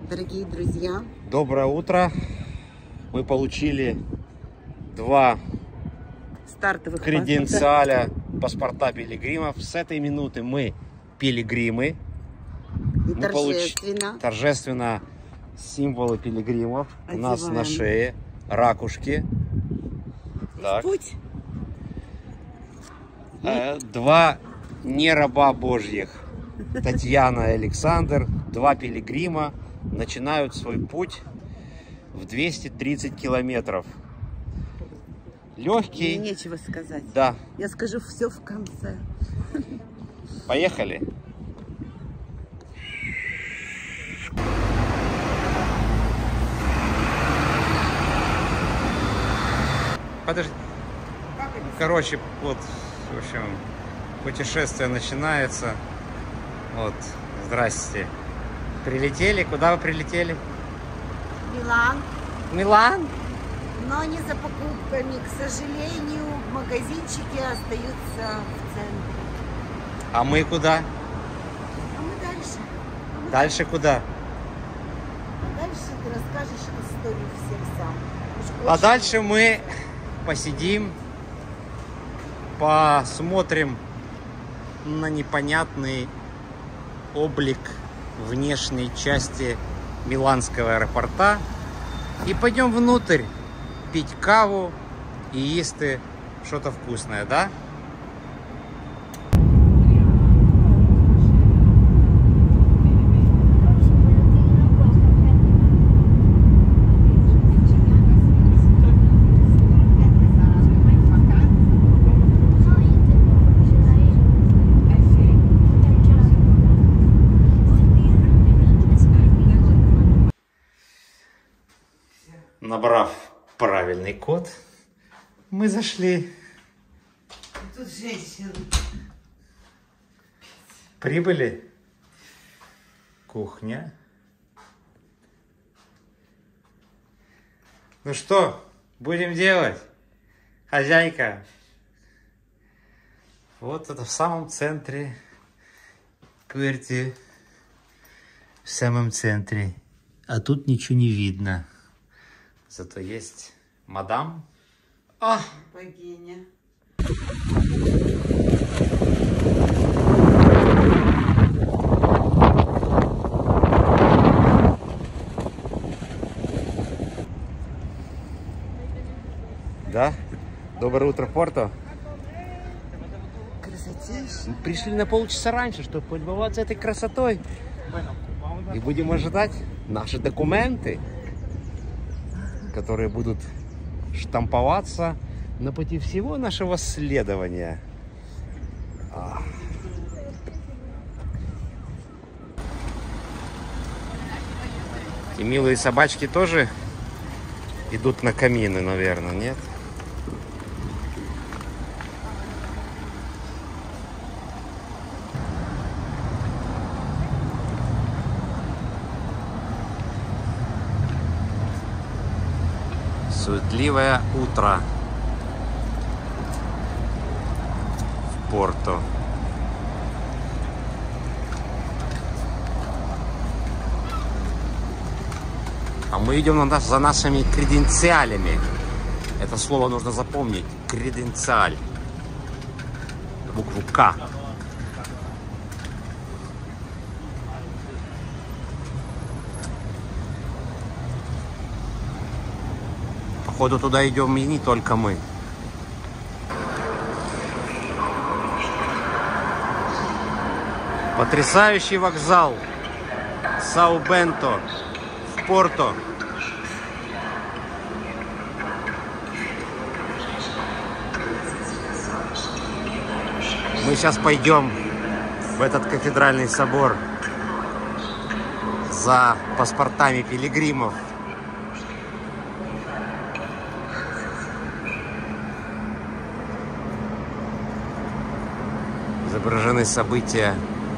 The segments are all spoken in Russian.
Дорогие друзья, доброе утро. Мы получили 2 стартовых креденциаля паспорта пилигримов. С этой минуты мы пилигримы. И торжественно. Торжественно символы пилигримов одеваем. У нас на шее ракушки. Так. Путь. 2 не раба Божьих, Татьяна и Александр, 2 пилигрима, начинают свой путь в 230 километров. Легкий. Мне нечего сказать. Да. Я скажу все в конце. Поехали. Подожди. Короче, вот, в общем, путешествие начинается. Вот, здрасте. Прилетели? Куда вы прилетели? Милан. Милан? Но не за покупками. К сожалению, магазинчики остаются в центре. А мы куда? А мы дальше. Дальше куда? А дальше ты расскажешь историю всем сам. А дальше мы посидим, посмотрим на непонятный облик внешней части Миланского аэропорта и пойдем внутрь пить каву и есть что-то вкусное, да? Набрав правильный код, мы зашли. Тут женщина. Прибыли. Кухня. Ну что, будем делать, хозяйка? Вот это в самом центре квартиры. В самом центре. А тут ничего не видно. Зато есть мадам. А! Богиня. Да? Доброе утро, Порто. Красотища. Пришли на полчаса раньше, чтобы полюбоваться этой красотой. И будем ожидать наши документы, которые будут штамповаться на пути всего нашего следования. И милые собачки тоже идут на камины, наверное, нет? Суетливое утро в Порто. А мы идем за нашими креденциалями. Это слово нужно запомнить. Креденциаль. Букву К. Походу туда идем и не только мы. Потрясающий вокзал Сау-Бенто в Порто. Мы сейчас пойдем в этот кафедральный собор за паспортами пилигримов. Изображены события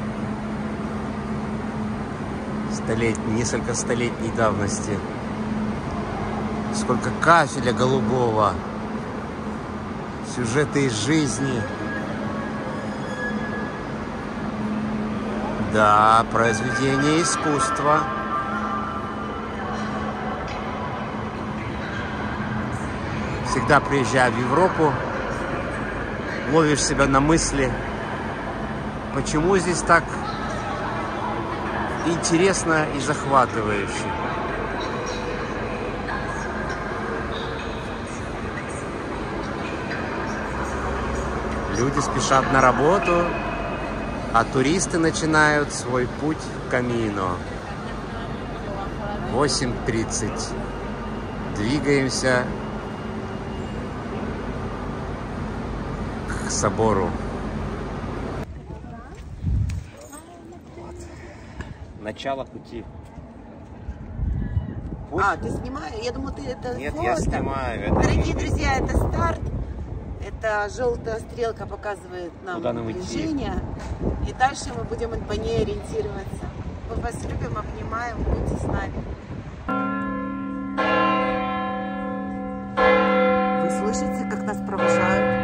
несколько столетней давности. Сколько кафеля голубого, сюжеты из жизни. Да, произведение искусства. Всегда приезжая в Европу, ловишь себя на мысли, почему здесь так интересно и захватывающе. Люди спешат на работу, а туристы начинают свой путь в Камино. 8:30. Двигаемся к собору. Вот. Начало пути. А, ты снимаешь? Я думаю, ты это Нет, фото. я снимаю. Это... Дорогие друзья, это старт. Это желтая стрелка показывает нам Куда нам идти. движение. И дальше мы будем по ней ориентироваться. Мы вас любим, обнимаем, будьте с нами. Вы слышите, как нас провожают?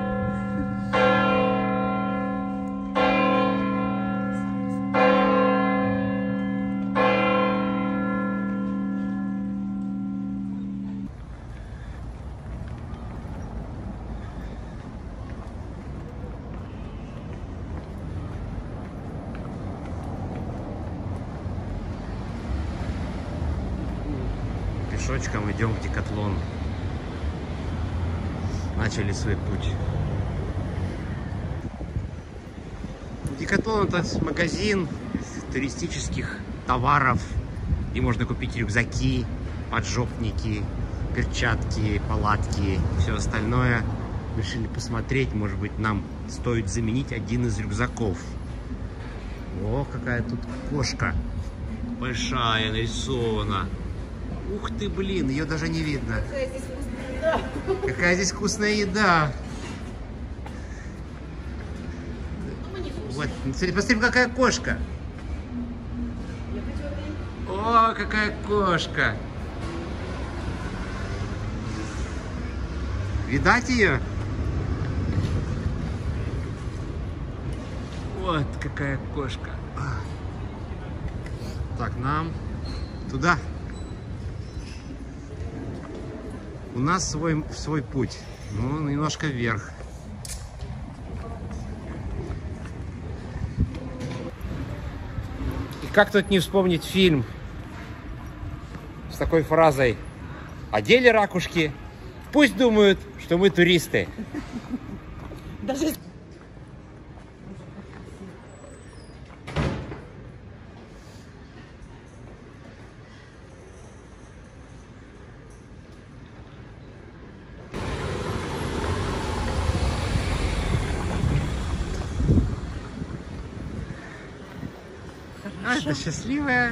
Пешочком идем в Декатлон. Начали свой путь. Декатлон — это магазин туристических товаров, где можно купить рюкзаки, поджопники, перчатки, палатки, все остальное. Решили посмотреть, может быть, нам стоит заменить один из рюкзаков. О, какая тут кошка большая нарисована. Ух ты, блин, ее даже не видно. Какая здесь вкусная еда. Вот, посмотри, какая кошка. О, какая кошка. Видать ее? Вот какая кошка. Так, нам туда. У нас свой путь. Ну, немножко вверх. И как тут не вспомнить фильм с такой фразой: одели ракушки, пусть думают, что мы туристы. Даже... А, это счастливая.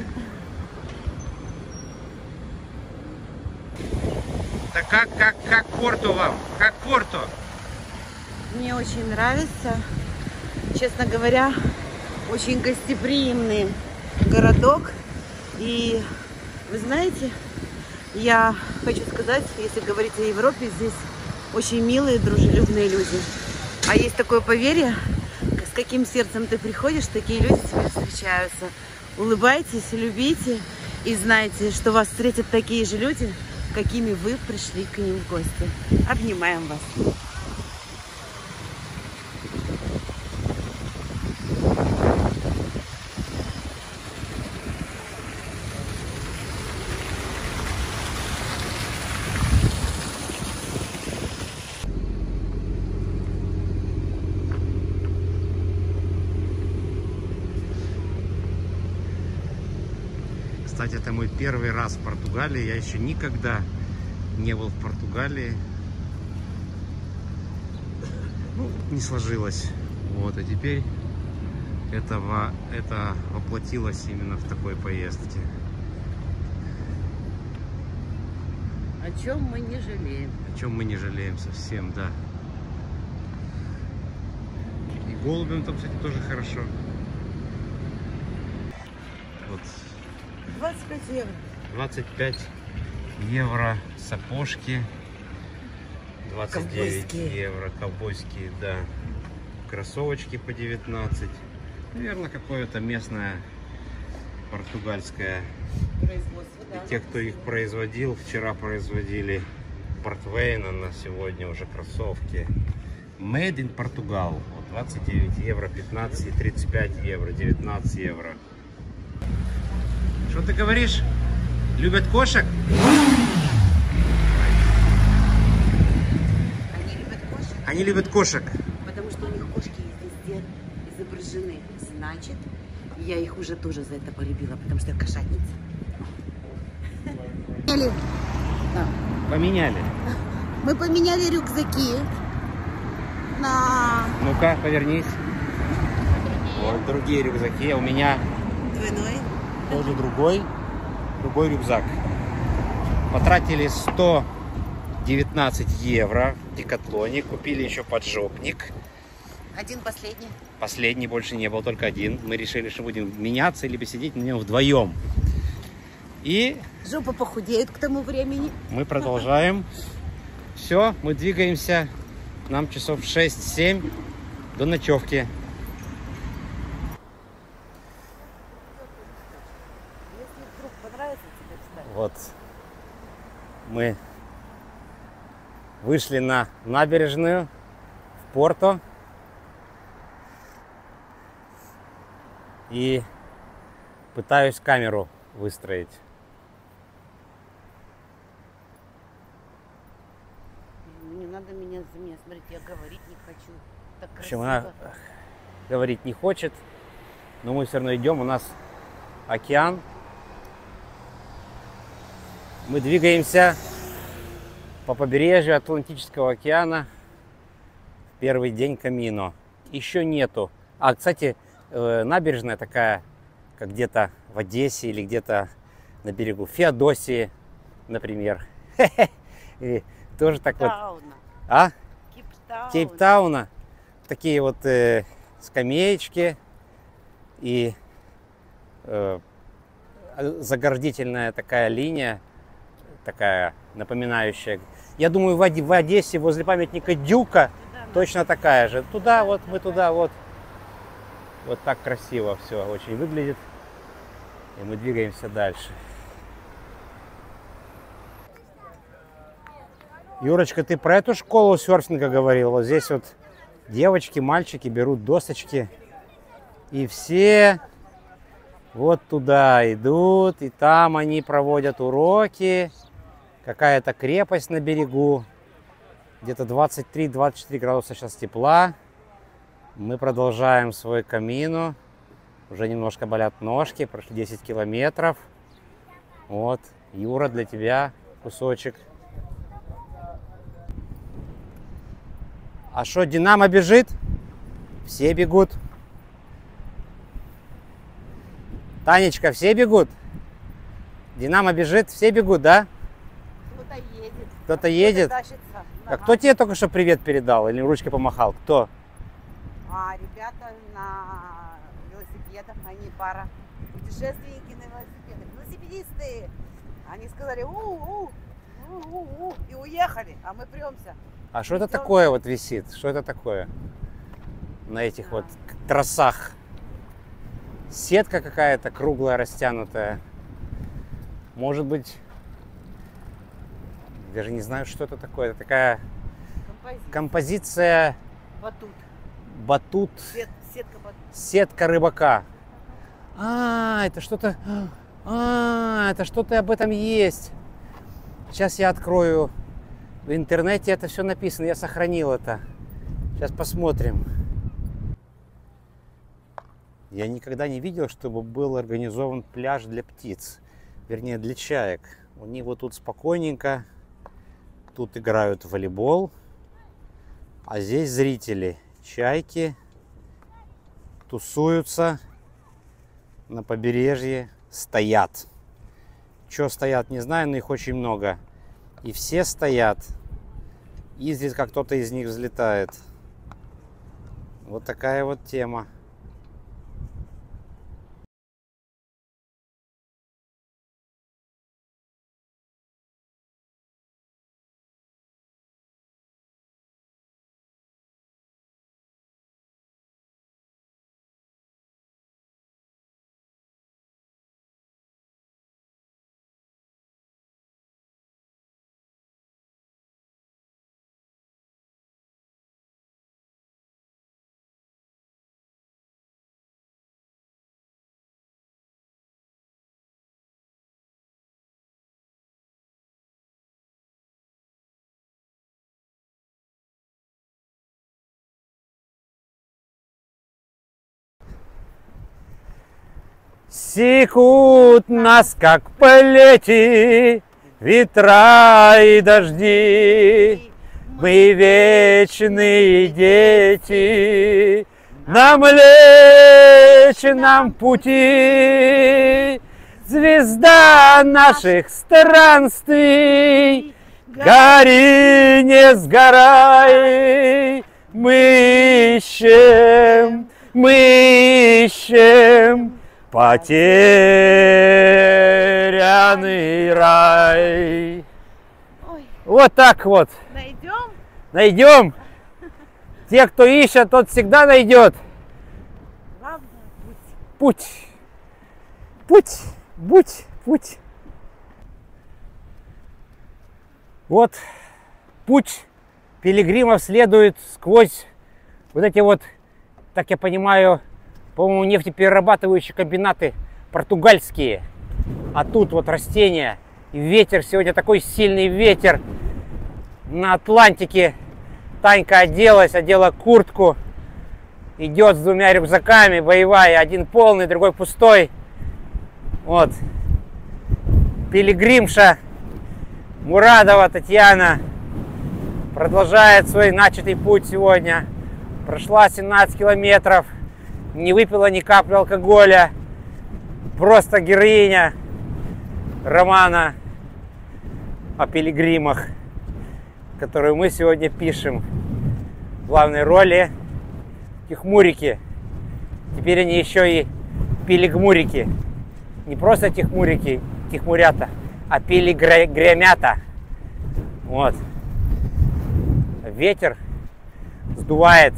Да как Порту вам? Как Порту? Мне очень нравится. Честно говоря, очень гостеприимный городок. И вы знаете, я хочу сказать, если говорить о Европе, здесь очень милые, дружелюбные люди. А есть такое поверье, с каким сердцем ты приходишь, такие люди тебе встречаются. Улыбайтесь, любите и знайте, что вас встретят такие же люди, какими вы пришли к ним в гости. Обнимаем вас. Кстати, это мой первый раз в Португалии. Я еще никогда не был в Португалии. Ну, не сложилось. Вот, а теперь это воплотилось именно в такой поездке. О чем мы не жалеем. О чем мы не жалеем совсем, да. И голубям там, кстати, тоже хорошо. Вот. 25 евро. 25 евро сапожки. 29 Ковбойские. евро ковбойские, да. Кроссовочки по 19. Наверное, какое-то местное португальское. Производство, да. И те, кто их производил, вчера производили Портвейна на сегодня уже кроссовки. Made in Portugal. Вот 29 евро, 15, 35 евро, 19 евро. Что ты говоришь? Любят кошек? Они любят кошек, Они любят кошек. потому что у них кошки везде изображены. Значит, я их уже тоже за это полюбила, потому что я кошатница. Поменяли. Мы поменяли рюкзаки на Ну-ка, повернись. Вот другие рюкзаки. А у меня двойной. тоже другой рюкзак. Потратили 119 евро в Декатлоне. Купили еще поджопник. Один последний. Последний больше не был, только один. Мы решили, что будем меняться, либо сидеть на нем вдвоем. И Жопа похудеет к тому времени. мы продолжаем. Все, мы двигаемся. Нам часов 6-7 до ночевки. Если вдруг понравится тебе, кстати. Вот мы вышли на набережную в Порто. И пытаюсь камеру выстроить. Не надо меня за меня смотреть, я говорить не хочу. Так В общем, красиво. она говорить не хочет, но мы все равно идем. У нас океан. Мы двигаемся по побережью Атлантического океана в первый день Камино. Еще нету. А, кстати, набережная такая, как где-то в Одессе или где-то на берегу Феодосии, например. И тоже так вот. Кейптауна. А? Кейптауна. Кейптауна. Такие вот скамеечки и заградительная такая линия, такая напоминающая. Я думаю, в Одессе возле памятника Дюка точно такая же. Туда вот, мы туда вот. Вот так красиво все очень выглядит. И мы двигаемся дальше. Юрочка, ты про эту школу серфинга говорил? Вот здесь вот девочки, мальчики берут досочки. И все вот туда идут. И там они проводят уроки. Какая-то крепость на берегу. Где-то 23-24 градуса сейчас тепла. Мы продолжаем свой камино. Уже немножко болят ножки. Прошли 10 километров. Вот, Юра, для тебя кусочек. А что, Динамо бежит? Все бегут. Танечка, все бегут? Динамо бежит, все бегут, да? Кто-то едет. Кто-то едет? Тащится. А кто тебе только что привет передал или ручкой помахал? Кто? А ребята на велосипедах, они пара. Путешественники на велосипедах. Велосипедисты. Они сказали у-у-у, и уехали, а мы премся. А что это такое вот висит? Что это такое? На этих вот тросах. Сетка какая-то круглая, растянутая. Может быть, даже не знаю, что это такое. Это такая композиция Батут. батут, Сетка батут. сетка рыбака. Это что-то... это что-то об этом есть. Сейчас я открою. В интернете это все написано. Я сохранил это. Сейчас посмотрим. Я никогда не видел, чтобы был организован пляж для птиц. Вернее, для чаек. У них вот тут спокойненько. Тут играют в волейбол. А здесь зрители. Чайки тусуются на побережье. Стоят. Что стоят, не знаю, но их очень много. И все стоят. Изредка кто-то из них взлетает. Вот такая вот тема. секут нас, как плети, ветра и дожди. Мы вечные дети на Млечном пути. Звезда наших странствий, гори, не сгорай. Мы ищем потерянный рай. Ой, Вот так вот. найдем? Найдем. Те, кто ищет, тот всегда найдет. Главное путь. Путь. Вот путь пилигримов следует сквозь вот эти вот, так я понимаю, по-моему, нефтеперерабатывающие комбинаты португальские. А тут вот растения и ветер. Сегодня такой сильный ветер на Атлантике. Танька одела куртку, идет с двумя рюкзаками, боевая, один полный, другой пустой. Вот. Пилигримша Мурадова Татьяна продолжает свой начатый путь сегодня. Прошла 17 километров, не выпила ни капли алкоголя. Просто героиня романа о пилигримах, которую мы сегодня пишем. В главной роли тихмурики. Теперь они еще и пилигмурики. Не просто тихмурята, а пилигремята. Вот. Ветер сдувает.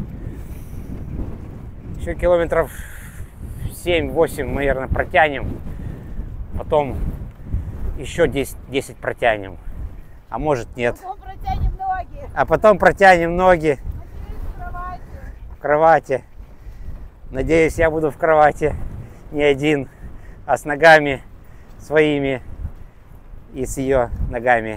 Еще километров 7-8, наверное, протянем. Потом еще 10 протянем. А может нет. Потом протянем ноги. А потом протянем ноги Надеюсь, в кровати. Надеюсь, я буду в кровати не один, а с ногами своими и с ее ногами.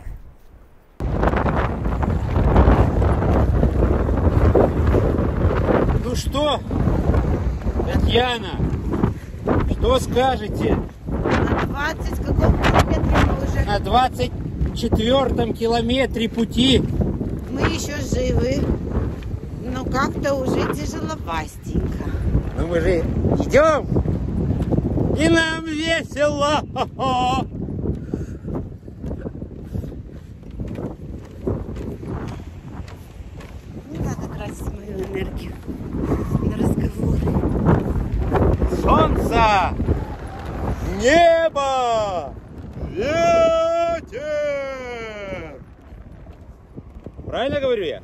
Ну что, Татьяна, что скажете? На 20 каком километре мы уже? На 24-м километре пути. Мы еще живы. Но как-то уже тяжеловастенько. Ну мы же идем, и нам весело. Не надо тратить мою энергию на разговоры. Солнце, небо, ветер. Правильно говорю я?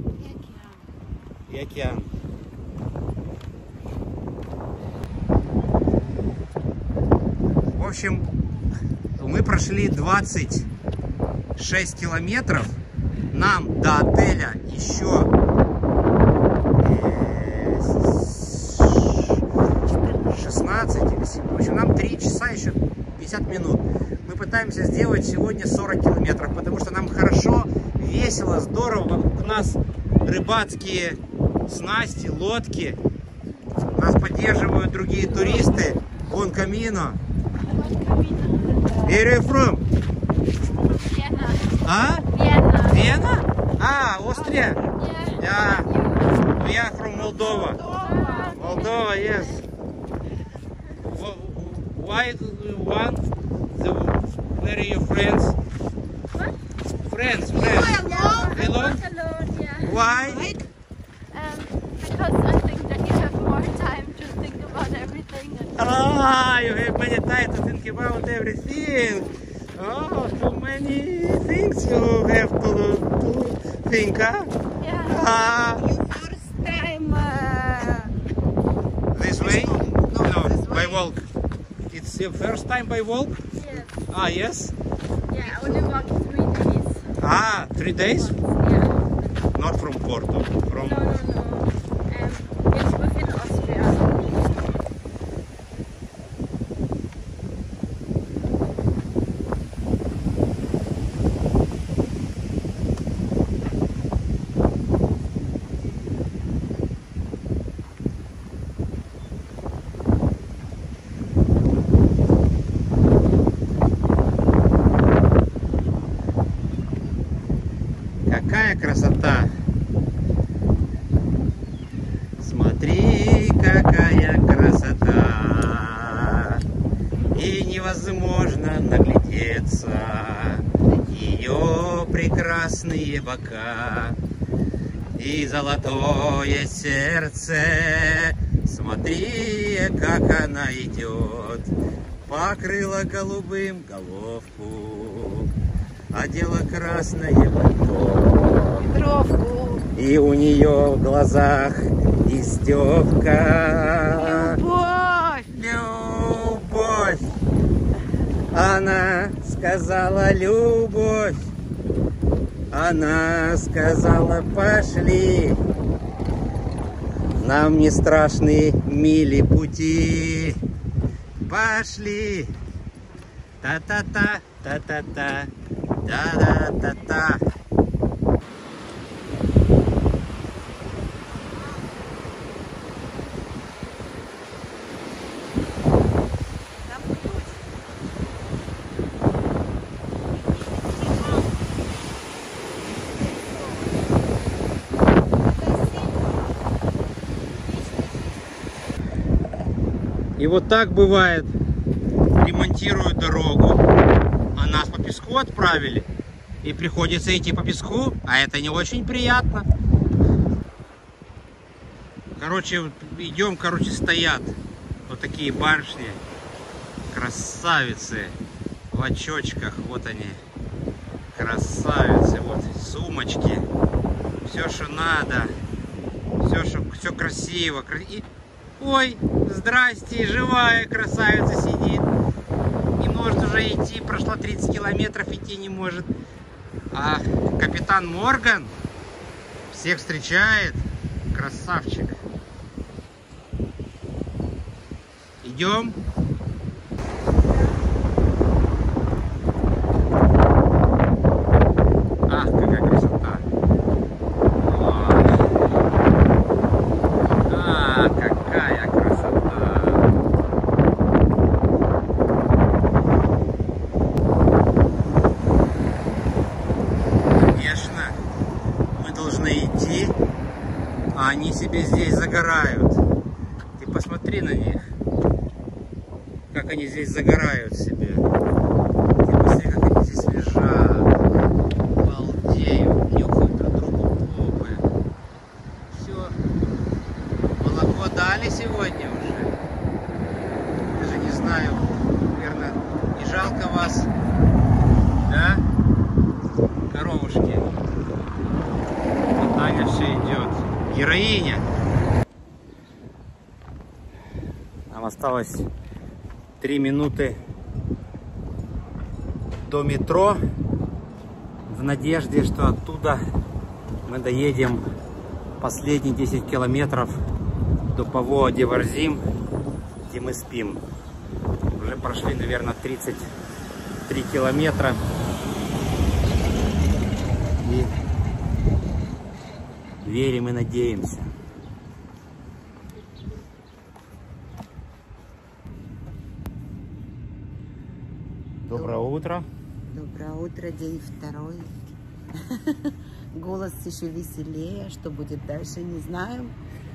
И океан. В общем, мы прошли 26 километров. Нам до отеля еще 16 или 7. В общем, нам 3 часа еще 50 минут. Мы пытаемся сделать сегодня 40 километров, потому что нам хорошо, весело, здорово. Вокруг нас рыбацкие снасти, лодки. Нас поддерживают другие туристы. Вон Камино. Where are you from? Vienna. А? Vienna. Вена? А, Австрия? Yeah. Yeah. We are from Moldova. Moldova, yes. Why do you want the where are your friends? What? Friends. I Hello? walk alone, yeah. Why? Because I think that you have more time to think about everything. And Ah, you have many time to think about everything. Oh, so many things you have to think, huh? yeah. Ah, You first time this way? No, this by way. walk. It's your first time by walk? Yes. Ah, yes. Yeah, I only walked 3 days. Ah, 3 days? Yeah. Not from Porto. From No. It's within Austria. какая красота! Смотри, какая красота! И невозможно наглядеться ее прекрасные бока и золотое сердце. Смотри, как она идет, покрыла голубым головку, одела красное пальто. Петровку. И у нее в глазах издевка. Любовь. Любовь. Она сказала любовь. Она сказала пошли. Нам не страшны мили пути. Пошли. Та-та-та, та-та-та, та-та-та-та. И вот так бывает, ремонтируют дорогу, а нас по песку отправили, и приходится идти по песку, а это не очень приятно. Короче, идем, стоят вот такие барышни, красавицы, в очочках, вот они, красавицы, вот сумочки, все, что надо, все красиво. Ой, здрасте, живая красавица сидит. Не может уже идти, прошла 30 километров, идти не может. А капитан Морган всех встречает. Красавчик. Идем. Ах, какая красота. Какая красота! Конечно, мы должны идти, а они себе здесь загорают. Ты посмотри на них, как они здесь загорают себе. Ты посмотри, как они здесь лежат, балдеют, нюхают друг другу попы. Все. Молоко дали сегодня уже. Даже не знаю, наверное, не жалко вас, да, коровушки? Вот Аня все идет. Героиня. Нам осталось 3 минуты до метро, в надежде, что оттуда мы доедем последние 10 километров до Павлова-де-Варзим, где мы спим. Уже прошли, наверное, 33 километра. И верим и надеемся. Доброе утро. Доброе утро, день второй. Голос еще веселее. Что будет дальше, не знаем.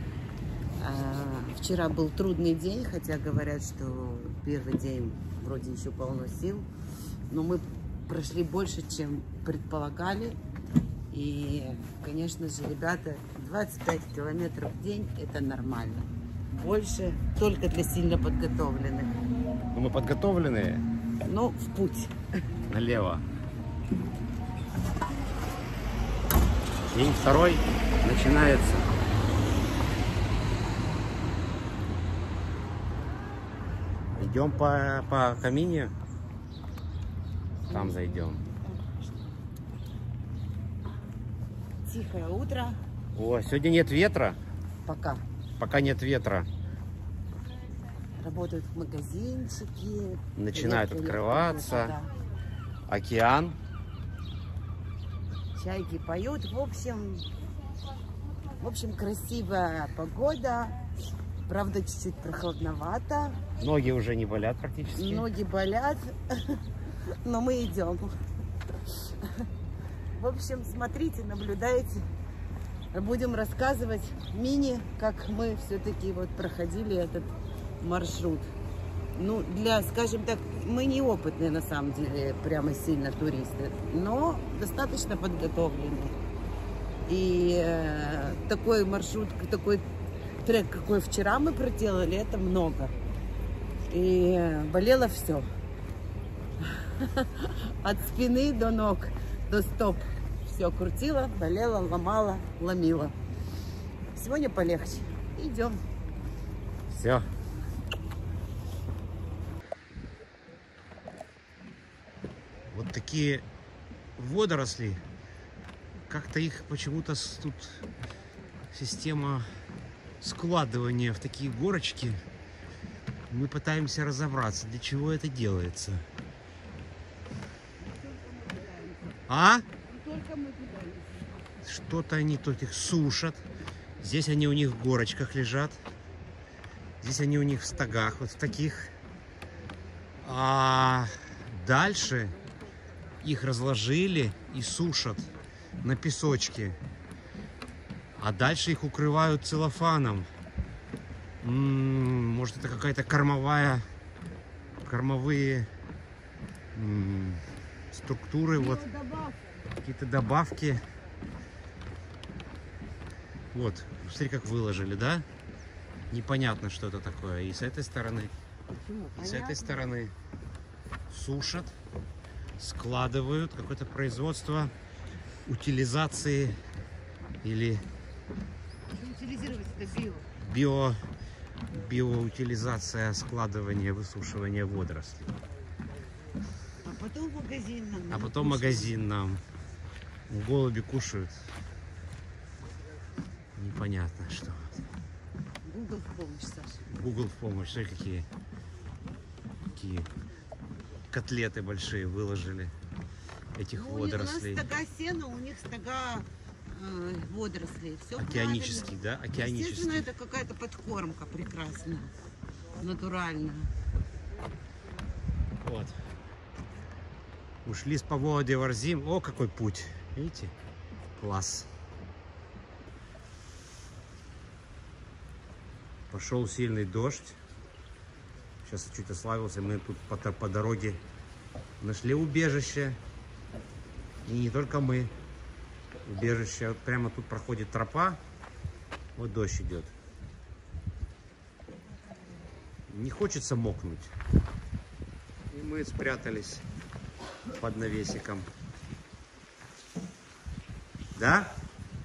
Вчера был трудный день, хотя говорят, что первый день вроде еще полно сил. Но мы прошли больше, чем предполагали. И, конечно же, ребята, 25 километров в день – это нормально. Больше только для сильно подготовленных. Мы подготовленные. Но в путь. Налево. День второй начинается. Идем по камине. Там зайдем. Тихое утро. О, сегодня нет ветра. Пока. Пока нет ветра. Работают магазинчики. Начинают открываться. Да. Океан. Чайки поют. В общем, красивая погода. Правда, чуть-чуть прохладновато. Ноги уже не болят практически. Ноги болят, но мы идем. В общем, смотрите, наблюдайте. Будем рассказывать мини, как мы все-таки вот проходили этот маршрут. Ну, скажем так, мы не опытные на самом деле, прямо сильно туристы, но достаточно подготовлены. И такой маршрут, такой трек, какой вчера мы проделали, это много. И болело все. От спины до ног, до стоп. Все крутило, болело, ломало, ломило. Сегодня полегче. Идем. Все. Вот такие водоросли. Как-то их почему-то тут система складывания в такие горочки. Мы пытаемся разобраться, для чего это делается. А? Что-то они тут их сушат. Здесь они у них в горочках лежат. Здесь они у них в стогах, вот в таких. А дальше их разложили и сушат на песочке. А дальше их укрывают целлофаном. Может, это какая-то кормовые структуры, вот какие-то добавки. Вот, смотри, как выложили, да? Непонятно, что это такое. И с этой стороны, и с этой стороны сушат, складывают, какое-то производство утилизации или Утилизировать это биоутилизация, складывание, высушивание водорослей. А потом магазин нам. А потом магазин нам. Голуби кушают. Непонятно что. Google в помощь, Саша. Google в помощь. Смотри, какие котлеты большие выложили этих водорослей. У нас стога сена, у них стога водорослей. Все океанический, да? Океанический. Естественно, это какая-то подкормка прекрасная, натуральная. Вот. Ушли с повода Варзим. О, какой путь. Видите? Класс. Пошел сильный дождь. Сейчас чуть ослабился. Мы тут по дороге нашли убежище. И не только мы. Убежище. Вот прямо тут проходит тропа. Вот дождь идет. Не хочется мокнуть. И мы спрятались под навесиком. Да?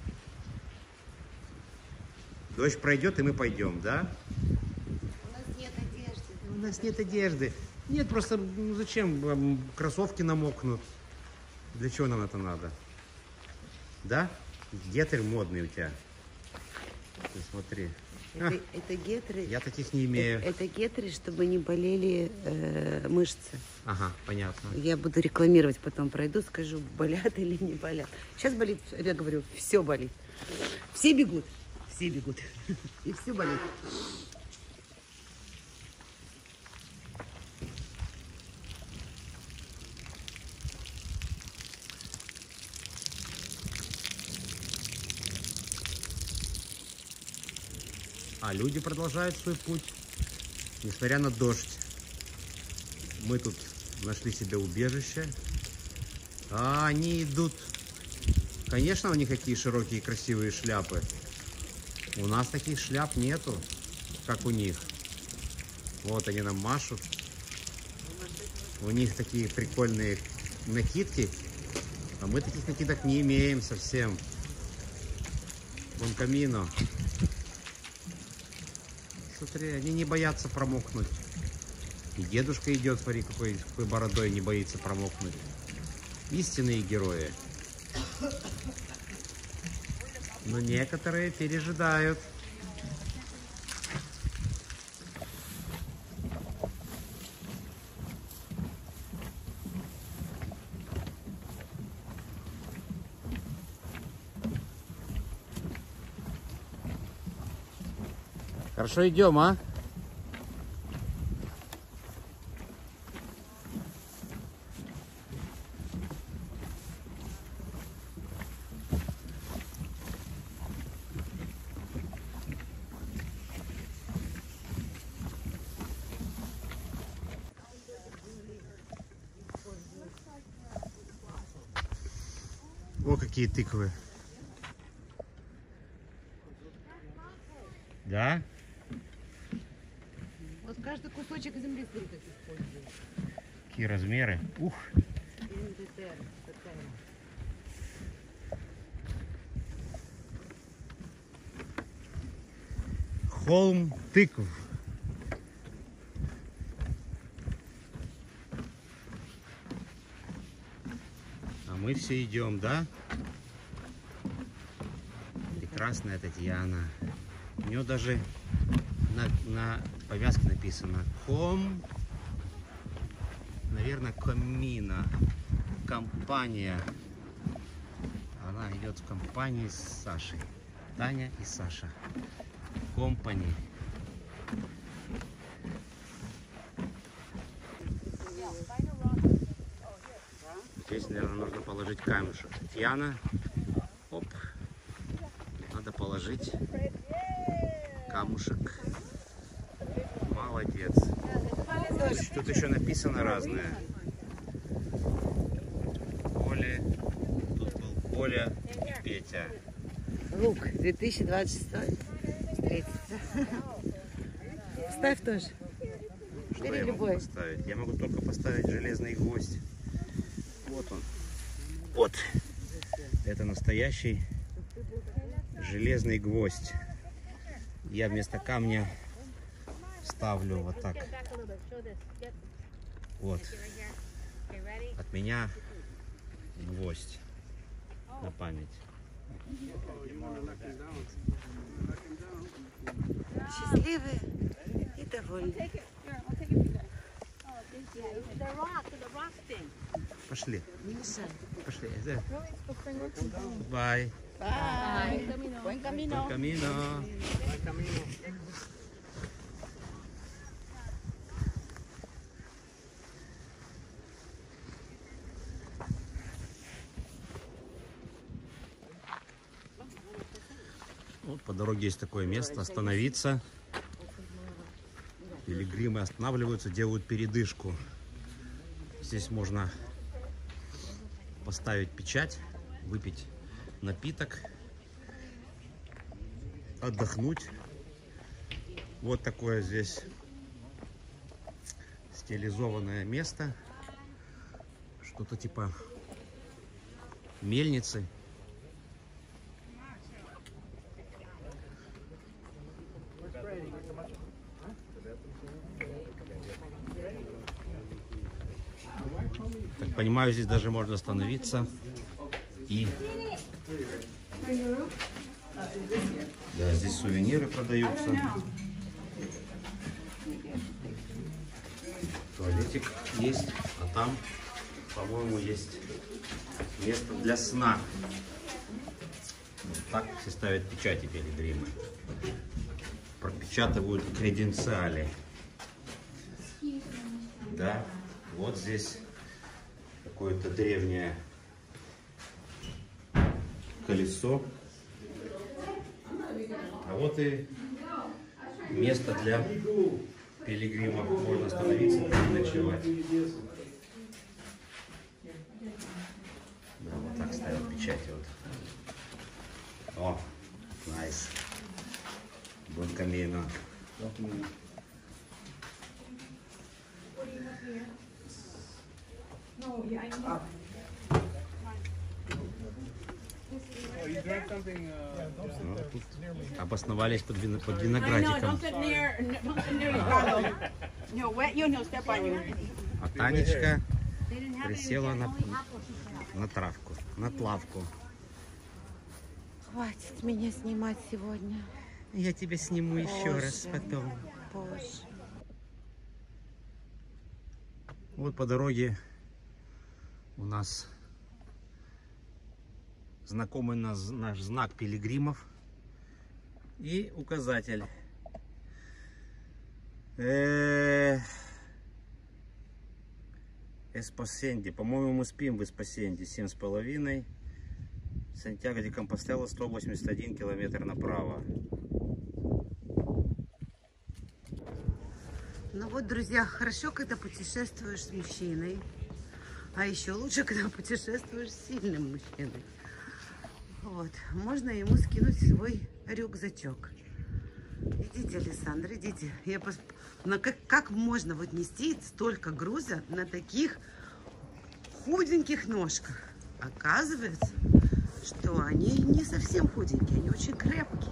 Дождь пройдет, и мы пойдем, да? У нас нет одежды. У нас нет одежды. Нет, просто зачем? Кроссовки намокнут. Для чего нам это надо? Да? Гетры модные у тебя. Ты смотри. Это гетры. Я таких не имею. Это гетры, чтобы не болели мышцы. Ага, понятно. Я буду рекламировать, потом пройду, скажу, болят или не болят. Сейчас болит, я говорю, все болит. Все бегут. Все бегут. И все болит. А люди продолжают свой путь, несмотря на дождь. Мы тут нашли себе убежище. А они идут. Конечно, у них какие широкие красивые шляпы. У нас таких шляп нету, как у них. Вот они нам машут. У них такие прикольные накидки. А мы таких накидок не имеем совсем. Бон камино. Смотри, они не боятся промокнуть. И дедушка идет, смотри, какой бородой не боится промокнуть. Истинные герои. Но некоторые пережидают. Хорошо, идем, а? О, какие тыквы. Да? Вот каждый кусочек земли сколько используют. Какие размеры. Ух. Холм тыкв. А мы все идем, да? Прекрасная Татьяна. У нее даже на повязке написано Ком, наверное, Комина. Компания. Она идет в компании с Сашей. Таня и Саша. Компани. Здесь, наверное, нужно положить камешек. Татьяна. Оп. Надо положить камушек. Молодец. Тут еще написано разное. Коля. Тут был Коля и Петя. Лук 2026 встретится. Ставь тоже. Что Бери я могу любой. поставить? Я могу только поставить железный гвоздь. Вот он. Вот. Это настоящий железный гвоздь. Я вместо камня ставлю вот так. Вот. От меня гвоздь на память. Счастливые и довольные. Пошли. Не мешай. Пошли. Бай. Buen camino. Buen camino. Вот по дороге есть такое место, остановиться. Пилигримы останавливаются, делают передышку. Здесь можно поставить печать, выпить напиток, отдохнуть. Вот такое здесь стилизованное место. Что-то типа мельницы. Так понимаю, здесь даже можно остановиться и... Да, здесь сувениры продаются. Туалетик есть, а там, по-моему, есть место для сна. Вот так все ставят печати пилигримы. Пропечатывают креденциали. Да, вот здесь какое-то древнее колесо. А вот и место для пилигримов. Можно остановиться и ночевать. Да, вот так ставят печати. Вот. О, найс. Buen camino. Ну, тут обосновались под виноградиком. А Танечка присела на травку, на тлавку. Хватит меня снимать сегодня. Я тебя сниму еще Боже. раз потом. Боже. Вот по дороге у нас знакомый наш знак пилигримов и указатель. Эспасенди. По-моему, мы спим в Эспасенди 7,5. Сантьяго де Компостела 181 километр направо. Ну вот, друзья, хорошо, когда путешествуешь с мужчиной. А еще лучше, когда путешествуешь с сильным мужчиной. Вот. Можно ему скинуть свой рюкзачок. Идите, Александр, идите. Как можно вот нести столько груза на таких худеньких ножках? Оказывается, что они не совсем худенькие, они очень крепкие.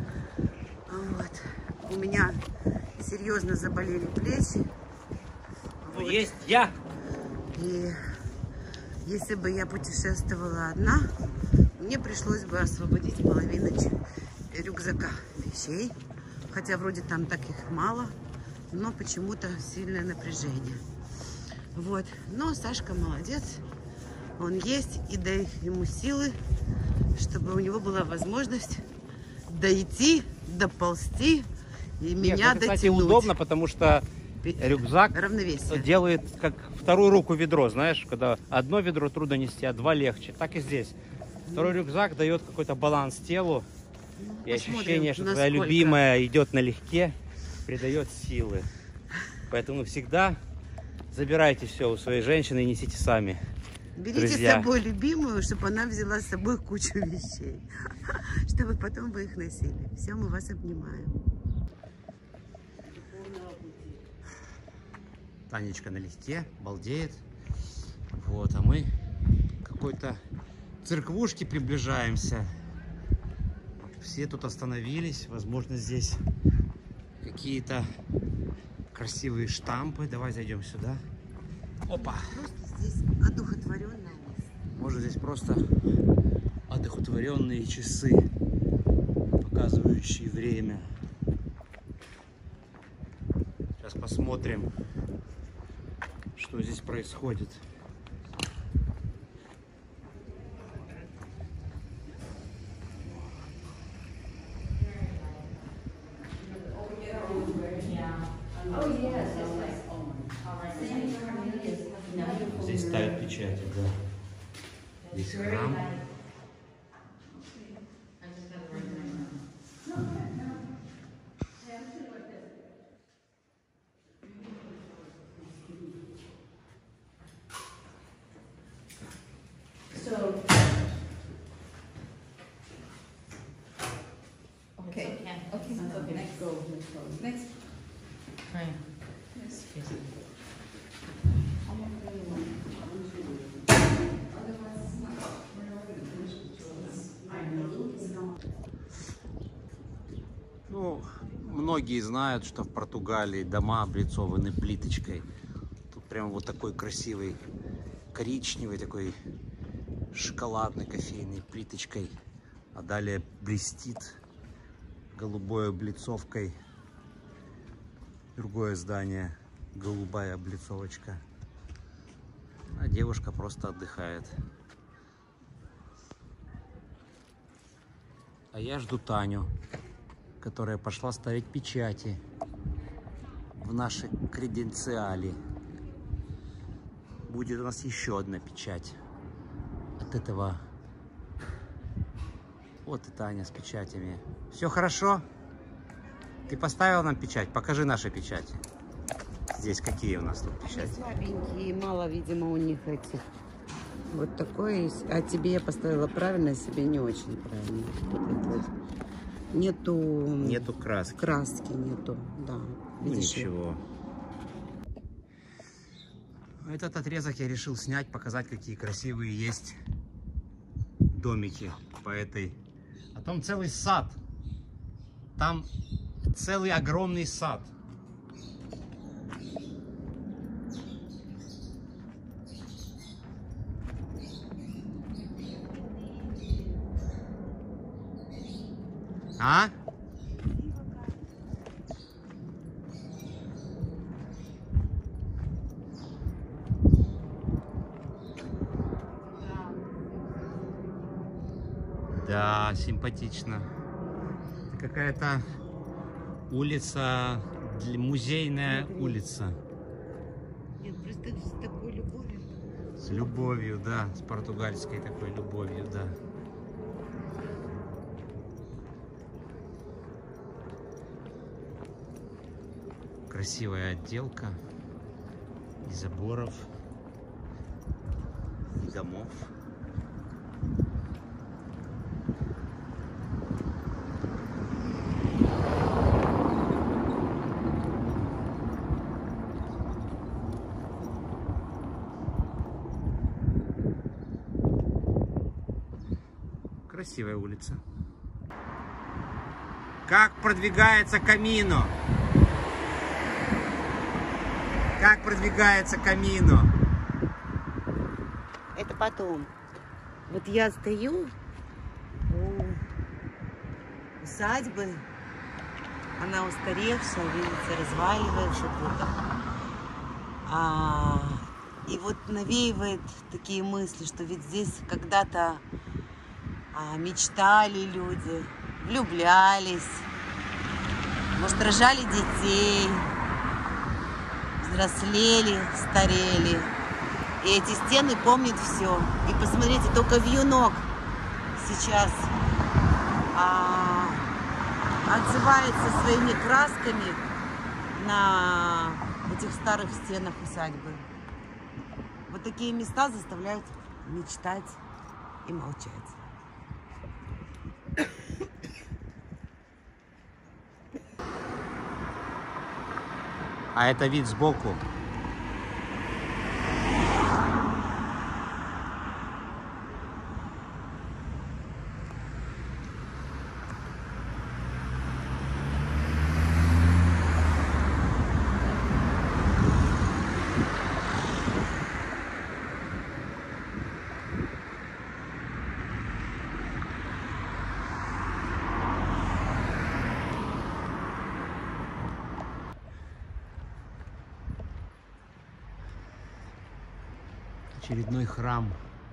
Вот. У меня серьезно заболели плечи. Вот. Есть я! И если бы я путешествовала одна, мне пришлось бы освободить половину рюкзака вещей. Хотя вроде там таких мало, но почему-то сильное напряжение. Вот. Но Сашка молодец. Он есть, и дай ему силы, чтобы у него была возможность дойти, доползти и меня это, кстати, дотянуть. удобно, потому что рюкзак Равновесие. делает как вторую руку ведро, знаешь, когда одно ведро трудно нести, а два легче. Так и здесь. Второй рюкзак дает какой-то баланс телу и ощущение, что твоя любимая идет налегке, придает силы. Поэтому всегда забирайте все у своей женщины и несите сами. Берите Друзья. с собой любимую, чтобы она взяла с собой кучу вещей, чтобы потом вы их носили. Все, мы вас обнимаем. Танечка налегке, балдеет. Вот, а мы к какой-то церквушке приближаемся. Все тут остановились. Возможно, здесь какие-то красивые штампы. Давай зайдем сюда. Опа! Просто здесь одухотворенное место. Может, здесь просто одухотворенные часы, показывающие время. Сейчас посмотрим, что здесь происходит. Здесь ставят печати, да. Здесь храм. Okay. Okay. Next. Go. Next. Ну, многие знают, что в Португалии дома облицованы плиточкой. Тут прям вот такой красивый коричневый, такой шоколадной кофейной плиточкой. А далее блестит голубой облицовкой. Другое здание, голубая облицовочка. А девушка просто отдыхает. А я жду Таню, которая пошла ставить печати в наши креденциали. Будет у нас еще одна печать от этого. Вот и Таня с печатями. Все хорошо? Ты поставил нам печать? Покажи наши печати. Здесь какие у нас тут печати? Слабенькие, мало, видимо, у них этих. Вот такое есть. А тебе я поставила правильно, а себе не очень правильно. Вот. Нету краски. Краски нету, да. Ну, Видишь, ничего. Этот отрезок я решил снять, показать, какие красивые есть домики по этой. А там целый сад. Там целый огромный сад. А? Да, симпатично. Это какая-то улица, музейная улица. Нет, просто с такой любовью. С любовью, да, с португальской такой любовью, да. Красивая отделка и заборов, и домов. Красивая улица. Как продвигается Камино? Как продвигается Камино? Это потом. Вот я стою у усадьбы. Она устаревшая, видите, разваливается что-то. И вот навеивает такие мысли, что ведь здесь когда-то мечтали люди, влюблялись, может, рожали детей, взрослели, старели. И эти стены помнят все. И посмотрите, только вьюнок сейчас отзывается своими красками на этих старых стенах усадьбы. Вот такие места заставляют мечтать и молчать. А это вид сбоку. Очередной храм.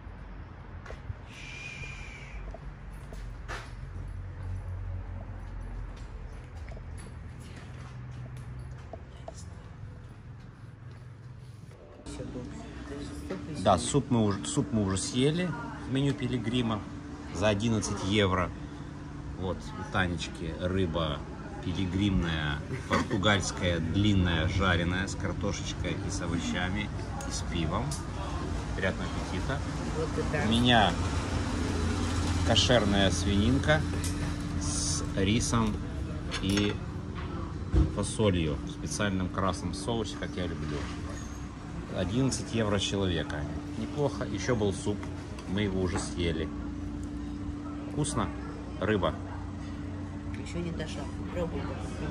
Да, суп мы уже съели в меню пилигрима за 11 евро. Вот у Танечки рыба пилигримная, португальская, длинная, жареная, с картошечкой и с овощами, и с пивом. Приятного аппетита. У меня кошерная свининка с рисом и фасолью в специальном красном соусе, как я люблю. 11 евро с человека. Неплохо. Еще был суп. Мы его уже съели. Вкусно. Рыба. Еще не дошел. Пробуй.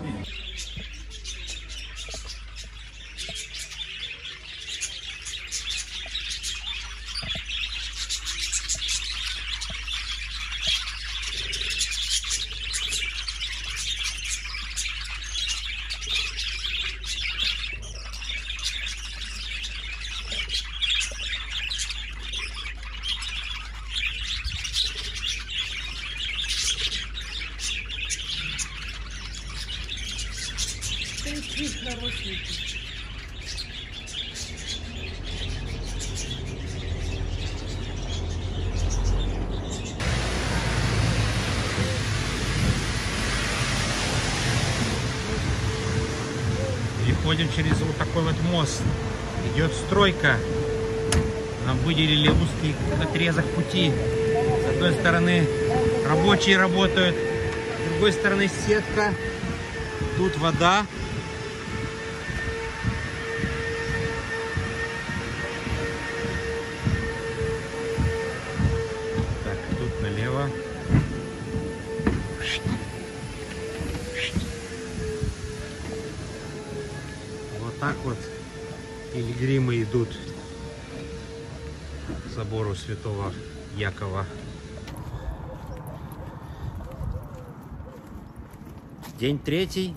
Переходим через вот такой вот мост. Идет стройка. Нам выделили узкий отрезок пути. С одной стороны рабочие работают, с другой стороны сетка. Тут вода. Так, тут налево. Вот так вот пилигримы идут к собору Святого Якова. День третий.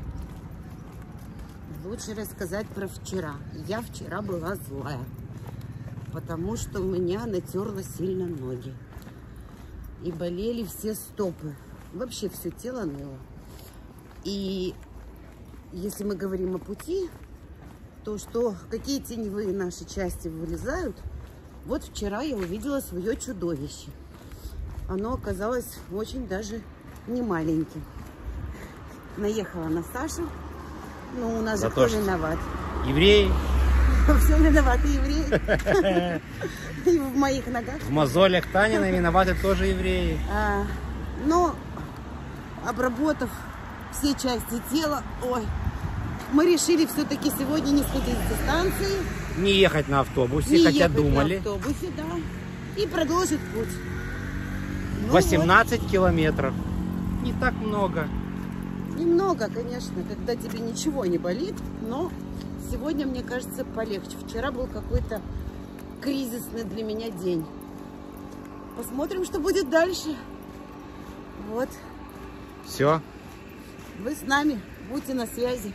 Лучше рассказать про вчера. Я вчера была злая, потому что у меня натерла сильно ноги. И болели все стопы. Вообще все тело ныло. И если мы говорим о пути, то что какие теневые наши части вылезают. Вот вчера я увидела свое чудовище. Оно оказалось очень даже не маленьким. Наехала на Сашу. Ну, у нас же кто виноват? Евреи. Все виноваты евреи. И в моих ногах. В мозолях Танина виноваты тоже евреи. Но обработав все части тела, мы решили все-таки сегодня не сходить с дистанции. Не ехать на автобусе, хотя думали. На автобусе, да. И продолжить путь. Ну 18 километров. Не так много. Немного, конечно, когда тебе ничего не болит, но сегодня, мне кажется, полегче. Вчера был какой-то кризисный для меня день. Посмотрим, что будет дальше. Вот. Все. Вы с нами, будьте на связи.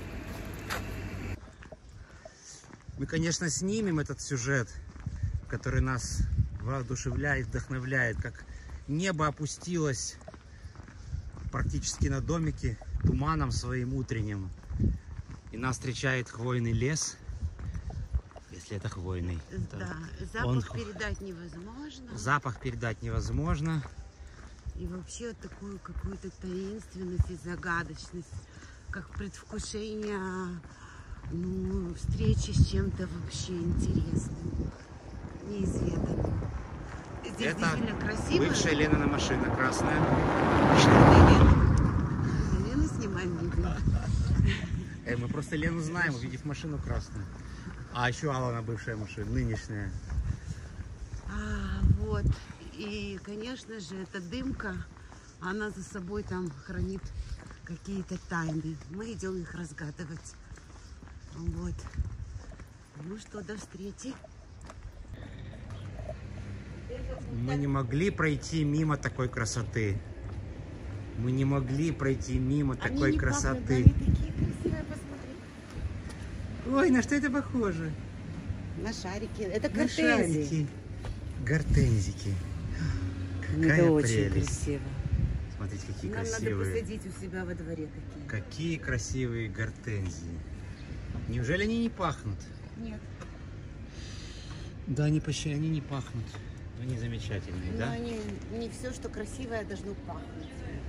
Мы, конечно, снимем этот сюжет, который нас воодушевляет, вдохновляет, как небо опустилось практически на домике туманом своим утренним. И нас встречает хвойный лес, если это хвойный. Да, запах передать невозможно. Запах передать невозможно. И вообще такую какую-то таинственность и загадочность, как предвкушение, ну, встречи с чем-то вообще интересным, неизведанным. Здесь Это действительно красиво. бывшая Ленина машина красная. Лену снимаем видео. Мы просто Лену знаем, увидев машину красную. А еще Алана бывшая машина, нынешняя. Вот. И, конечно же, эта дымка, она за собой там хранит какие-то тайны. Мы идем их разгадывать. Вот. Ну что, до встречи. Мы не могли пройти мимо такой красоты. Мы не могли пройти мимо такой красоты. Они такие красивые, посмотри. Ой, на что это похоже? На шарики. Это На гортензии. шарики. Гортензики. Какая Это очень прелесть. красиво. Смотрите, какие Нам надо красивые. посадить у себя во дворе такие. Какие красивые гортензии. Неужели они не пахнут? Нет. Да, они не пахнут. Но они замечательные, Но да? они, не все, что красивое, должно пахнуть.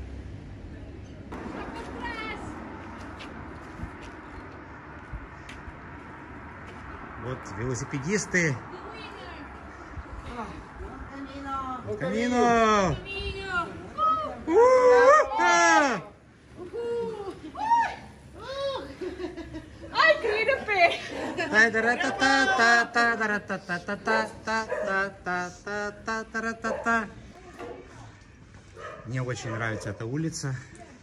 Вот велосипедисты. Камино! Мне очень нравится эта улица.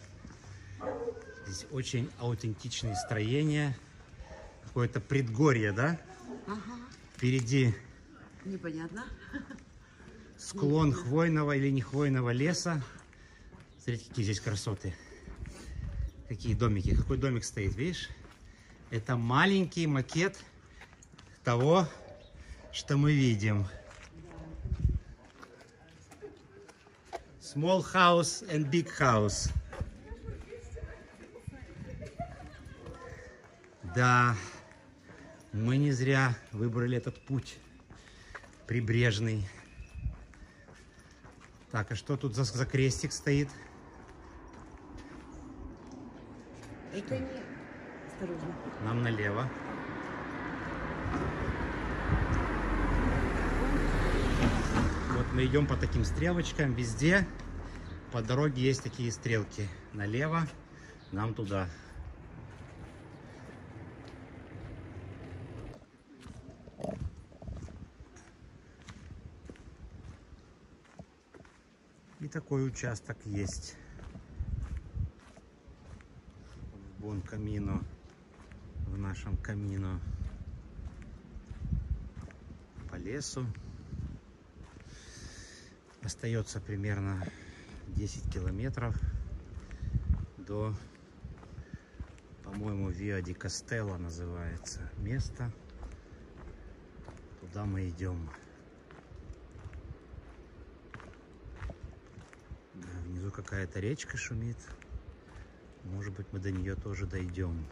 Здесь очень аутентичные строения. Какое-то предгорье, да? Ага. Впереди Непонятно. склон хвойного или не хвойного леса. Смотрите, какие здесь красоты. Какие домики. Какой домик стоит, видишь? Это маленький макет того, что мы видим. Small house and big house. Да, мы не зря выбрали этот путь прибрежный. Так, а что тут за крестик стоит? Это не... Осторожно. Нам налево. Вот мы идем по таким стрелочкам. Везде по дороге есть такие стрелки. Налево, нам туда. И такой участок есть. Вон камино, в нашем камино, по лесу. Остается примерно 10 километров до, по-моему, Виа ди Кастелло называется место. Туда мы идем. Да, внизу какая-то речка шумит. Может быть, мы до нее тоже дойдем.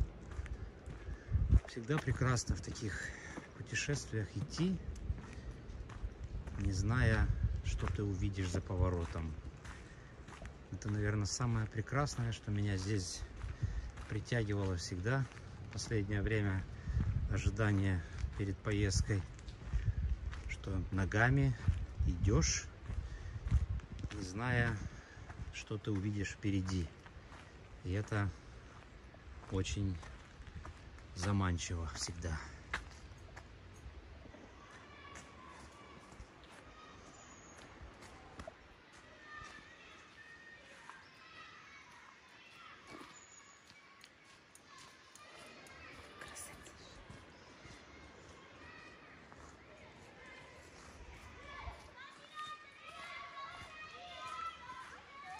Всегда прекрасно в таких путешествиях идти, не зная, что ты увидишь за поворотом. Это, наверное, самое прекрасное, что меня здесь притягивало всегда. В последнее время ожидание перед поездкой, что ногами идешь, не зная, что ты увидишь впереди. И это очень заманчиво всегда.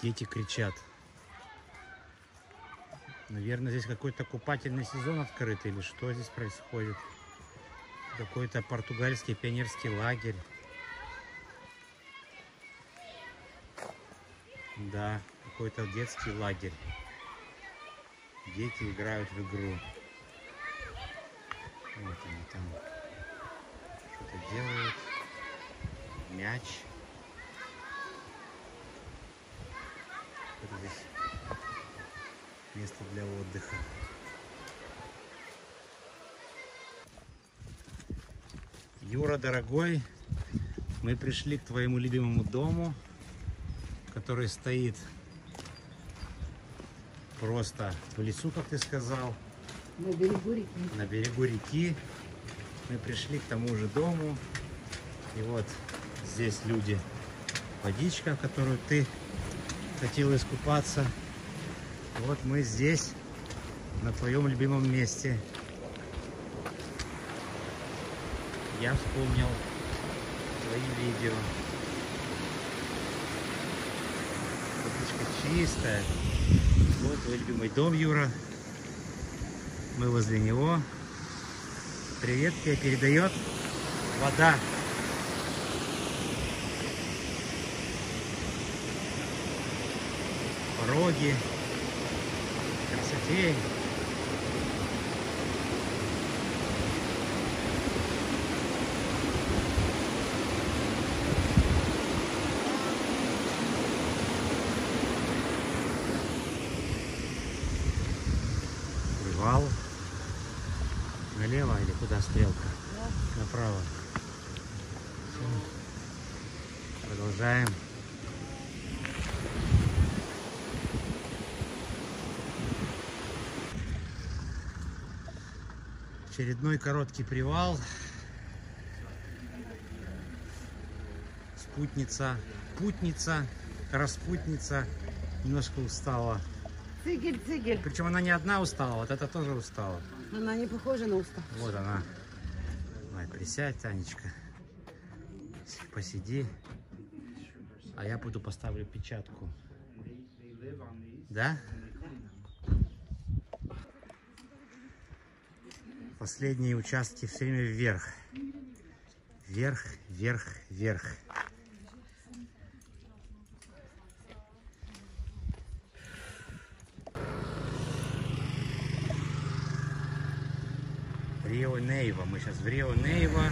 Дети кричат. Наверное, здесь какой-то купательный сезон открыт, или что здесь происходит? Какой-то португальский пионерский лагерь. Да, какой-то детский лагерь. Дети играют в игру. Вот они там что-то делают. Мяч. Это здесь место для отдыха. Юра, дорогой, мы пришли к твоему любимому дому, который стоит просто в лесу, как ты сказал. На берегу реки. На берегу реки. Мы пришли к тому же дому. И вот здесь люди. Водичка, в которую ты хотел искупаться. Вот мы здесь, на твоем любимом месте. Я вспомнил твои видео. Водичка чистая. Вот твой любимый дом, Юра. Мы возле него. Привет тебе передает вода. Пороги. Красотень. Привал. Налево или куда стрелка? Да. Направо. Все. Продолжаем. Очередной короткий привал. Путница, распутница немножко устала. Цигель, цигель. Причем она не одна устала, вот это тоже устала. Она не похожа на устав. Вот она. Давай, присядь, Танечка. Посиди. А я пойду поставлю печатку. Да? Последние участки все время вверх. Вверх, вверх, вверх. Рио-Нейва. Мы сейчас в Рио-Нейва.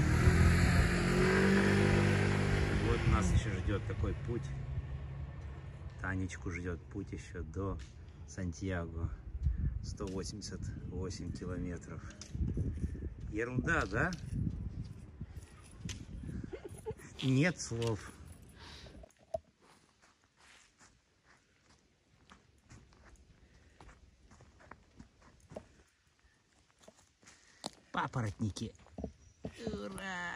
Вот нас еще ждет такой путь. Танечку ждет путь еще до Сантьяго. 188 километров. Ерунда, да? Нет слов. Папоротники. Ура!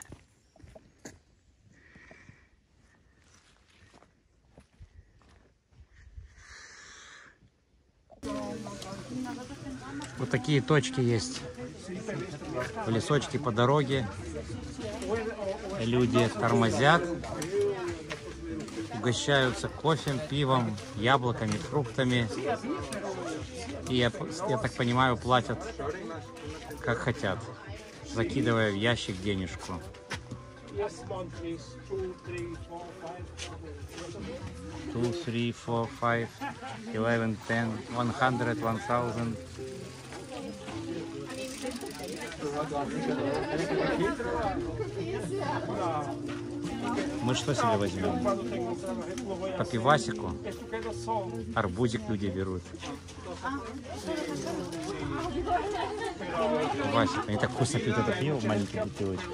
Вот такие точки есть в лесочке по дороге. Люди тормозят, угощаются кофе, пивом, яблоками, фруктами. И я так понимаю, платят как хотят, закидывая в ящик денежку. 2, 3, 4, 5, 11, 10, 100, 1000. Мы что себе возьмем? По пивасику. Арбузик люди берут. Пивасик. Они так вкусно пьют это пиво в маленькой бутылочке.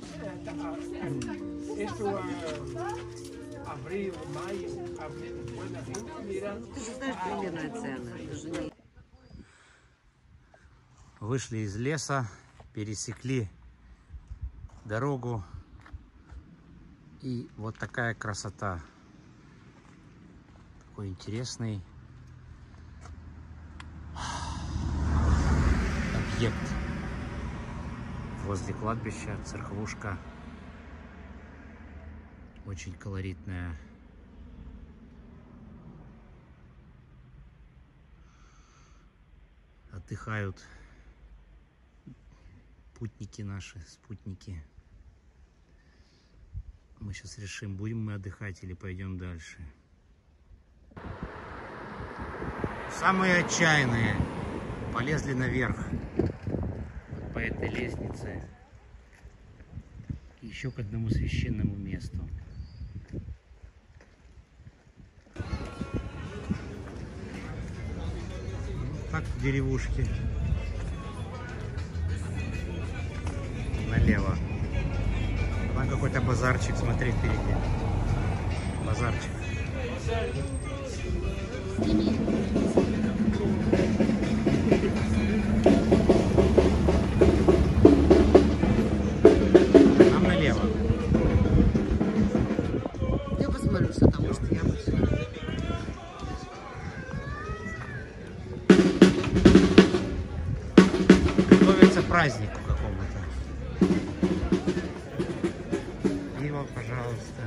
Ты же знаешь примерные цены. Вышли из леса, пересекли дорогу. И вот такая красота. Такой интересный объект. Возле кладбища церквушка. Очень колоритная. отдыхают путники наши, спутники. Мы сейчас решим, будем мы отдыхать или пойдем дальше. Самые отчаянные полезли наверх по этой лестнице еще к одному священному месту. Так в деревушке. Налево. Там какой-то базарчик, смотри, впереди. Базарчик. Нам налево. Я посмотрю, что там, может, я буду. Готовится к празднику какому-то. Пиво, пожалуйста.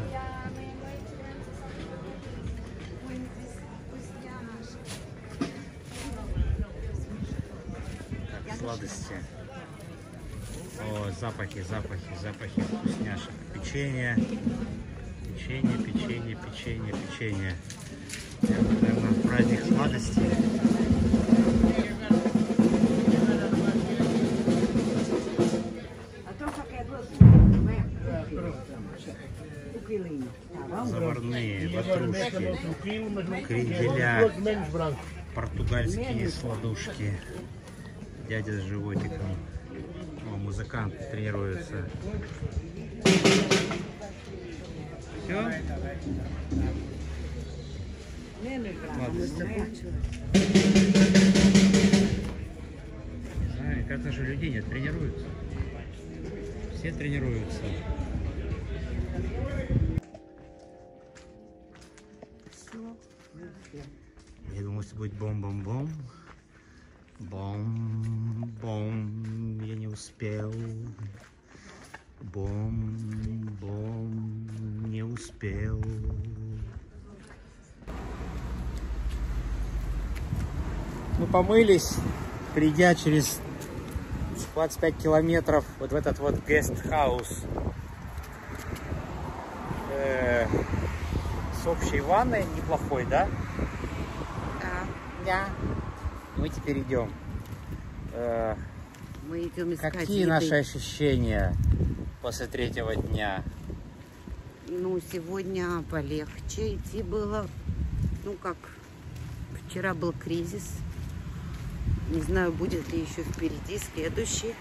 Так, сладости. О, запахи, запахи, запахи вкусняшек. Печенье. Печенье, печенье, печенье, печенье. Это, наверное, праздник сладостей. Заварные, ватрушки, кренделя, португальские сладушки. Дядя с животиком. О, музыкант тренируется. Все? Ладно. Не знаю, как же людей нет, тренируются. Все тренируются. Я думал, что будет бом-бом-бом. Бом-бом, я не успел. Бом-бом, не успел. Мы помылись, придя через 25 километров вот в этот вот гест-хаус с общей ванной, неплохой, да? Да. Мы теперь идем. Мы идем искать Какие еды. наши ощущения после третьего дня? Ну, сегодня полегче идти было. Ну, как вчера был кризис. Не знаю, будет ли еще впереди следующий.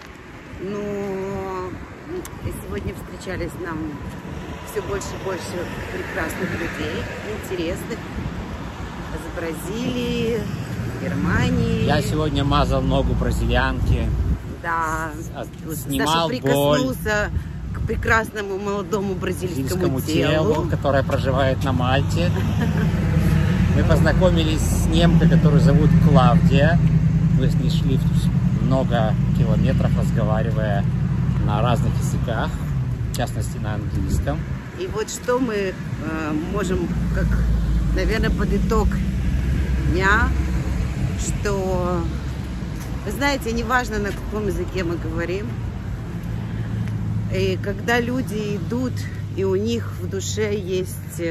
Но сегодня встречались нам все больше и больше прекрасных людей, интересных. Из Бразилии, Германии. Я сегодня мазал ногу бразильянки. Да. Снимал Саша боль. прикоснулся к прекрасному молодому бразильскому телу. которое проживает на Мальте. Мы познакомились с немкой, которую зовут Клавдия. Мы с ней шли много километров, разговаривая на разных языках, в частности на английском. И вот что мы можем, как, наверное, под итог дня, что, вы знаете, неважно, на каком языке мы говорим, и когда люди идут, и у них в душе есть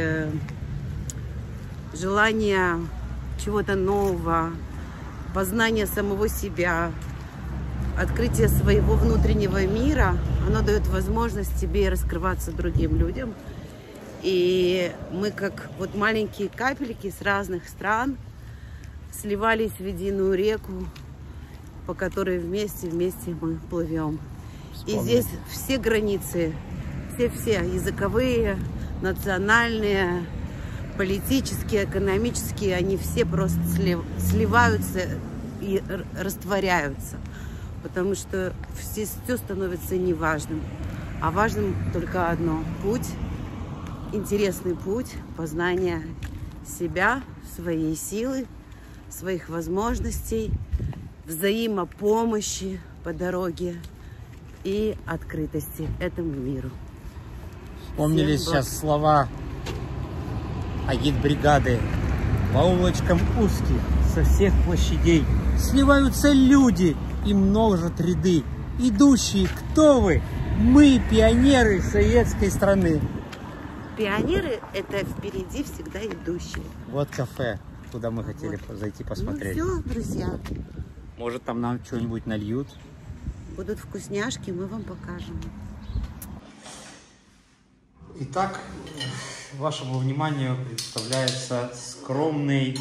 желание чего-то нового, познание самого себя, открытие своего внутреннего мира, оно дает возможность тебе раскрываться другим людям. И мы, как вот маленькие капельки с разных стран, сливались в единую реку, по которой вместе мы плывем. И здесь все границы, все языковые, национальные, политические, экономические, они все просто сливаются и растворяются. Потому что все становится неважным. А важным только одно – путь, интересный путь познания себя, своей силы, своих возможностей, взаимопомощи по дороге и открытости этому миру. Вспомнили сейчас слова агитбригады. По улочкам узких, со всех площадей сливаются люди и множат ряды. Идущие, кто вы? Мы, пионеры советской страны. Пионеры – это впереди всегда идущие. Вот кафе, куда мы хотели зайти посмотреть. Ну все, друзья, Может, там нам что-нибудь нальют? будут вкусняшки, мы вам покажем. Итак, вашему вниманию представляется скромный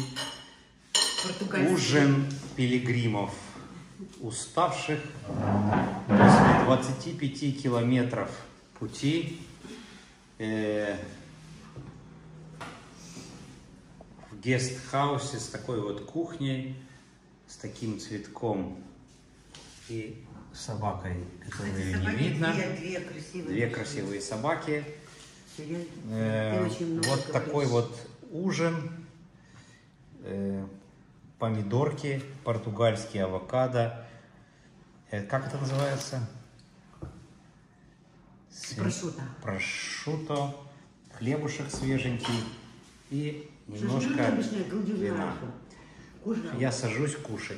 ужин пилигримов, уставших после 25 километров пути в гестхаусе с такой вот кухней, с таким цветком и собакой, которую ее не видно. Две красивые собаки. Вот такой вот ужин. Помидорки, португальские авокадо. Как это называется? Прошутто. Прошутто. Хлебушек свеженький и немножко вина. Я сажусь кушать.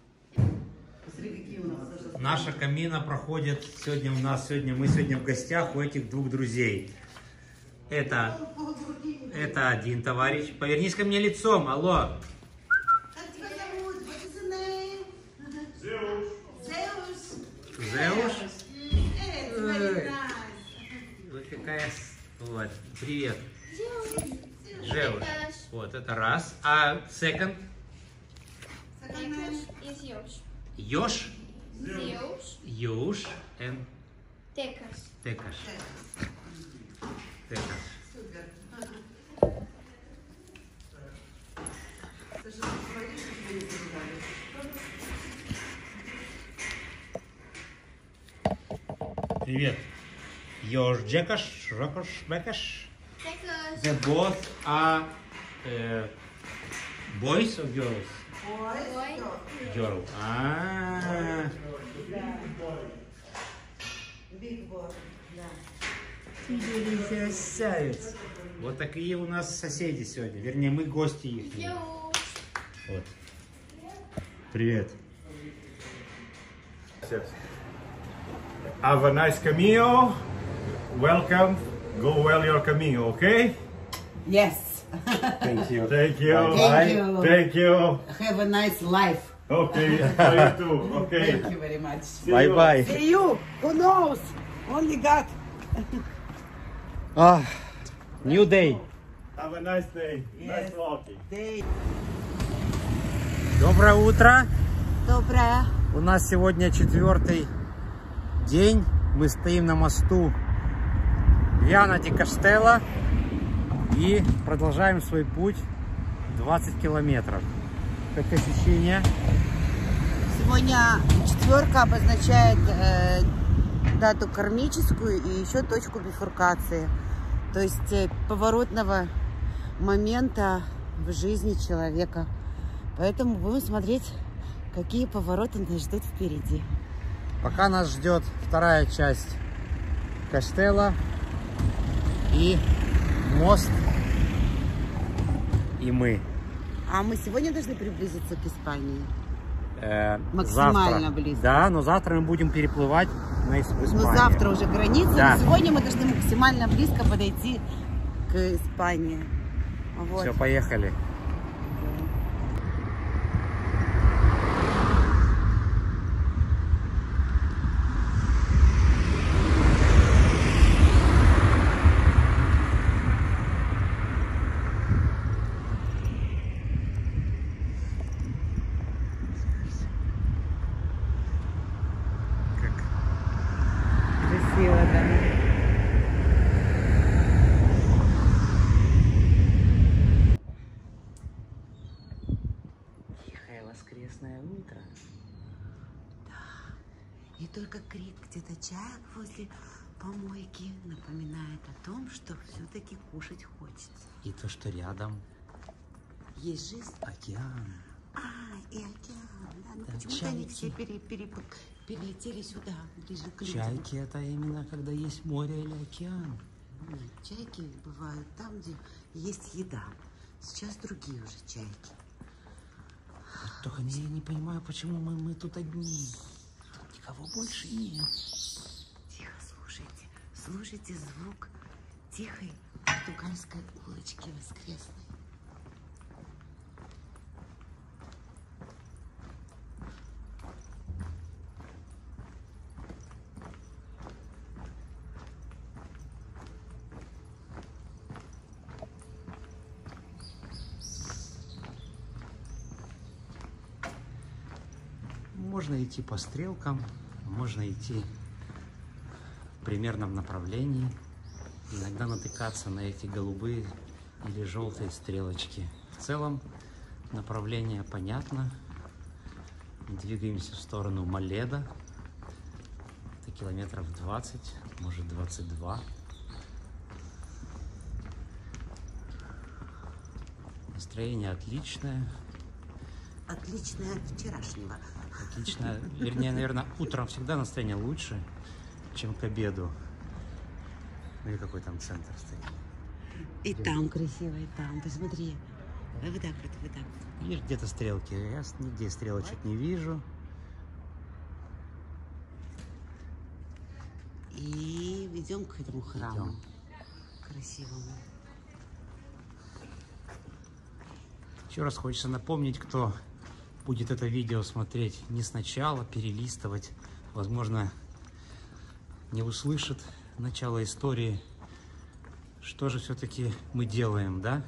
Наша камина проходит сегодня мы сегодня в гостях у этих двух друзей. Это один товарищ. Повернись ко мне лицом, алло. Как тебя зовут? What is the name? Zeus. Зеуш? Very nice. Вот какая... Вот, привет. Зеуш. Вот, это раз. А second? Tecas is Josh. Ёж? Zeus. Ёж. And Tecas. Текаш. Текаш. Привет. Ёж Джекаш, Рокош, Бекаш. Tecas. The both are boys or girls? Boy. Girl. Ah. Big boy. Красавец. Вот такие у нас соседи сегодня. Вернее, мы гости их. Josh. Вот. Привет. Have a nice camino. Welcome. Go well your camino, okay? Yes. Thank you. Thank you. Thank you. Thank you. Have a nice life. Okay, for you too. Okay. Thank you very much. See Bye you. bye. See you. Who knows? Only God. New day. Have a nice day. Yes. Nice walking. Day. Доброе утро. Доброе. У нас сегодня 4-й день. Мы стоим на мосту Виана ди Каштелло и продолжаем свой путь 20 километров. Как ощущения? Сегодня 4 обозначает дату кармическую и еще точку бифуркации. То есть поворотного момента в жизни человека. Поэтому будем смотреть, какие повороты нас ждут впереди. Пока нас ждет вторая часть Каштелло и мост, и мы. А мы сегодня должны приблизиться к Испании. завтра. Максимально близко. Да, но завтра мы будем переплывать на Испанию. Но завтра уже граница, Да. но сегодня мы должны максимально близко подойти к Испании. Вот. Все, поехали. Красиво, да. Тихое воскресное утро. И только крик где-то чаек возле помойки напоминает о том, что все-таки кушать хочется. И то, что рядом Есть жизнь. океан. И океан. Да, ну Да, почему-то они чайки. все перелетели сюда, ближе к людям. Чайки это именно когда есть море или океан. Нет, чайки бывают там, где есть еда. Сейчас другие уже чайки. Только я не понимаю, почему мы тут одни. Никого больше нет. Тихо, слушайте. Слушайте звук тихой португальской улочки воскресной. Можно идти по стрелкам, можно идти в примерном направлении, иногда натыкаться на эти голубые или желтые стрелочки. В целом направление понятно. Мы двигаемся в сторону Моледа. Это километров 20, может 22. Настроение отличное. Отличное от вчерашнего. Отлично. Вернее, наверное, утром всегда настроение лучше, чем к обеду. Ну и какой там центр стоит. И там красиво, и там. Посмотри. Вот так вот, вот так вот. Видишь, где-то стрелки. Я нигде стрелочек не вижу. И идем к этому храму. Идем. Красивому. Еще раз хочется напомнить, кто будет это видео смотреть не сначала, перелистывать, возможно, не услышит начало истории, что же все-таки мы делаем, да?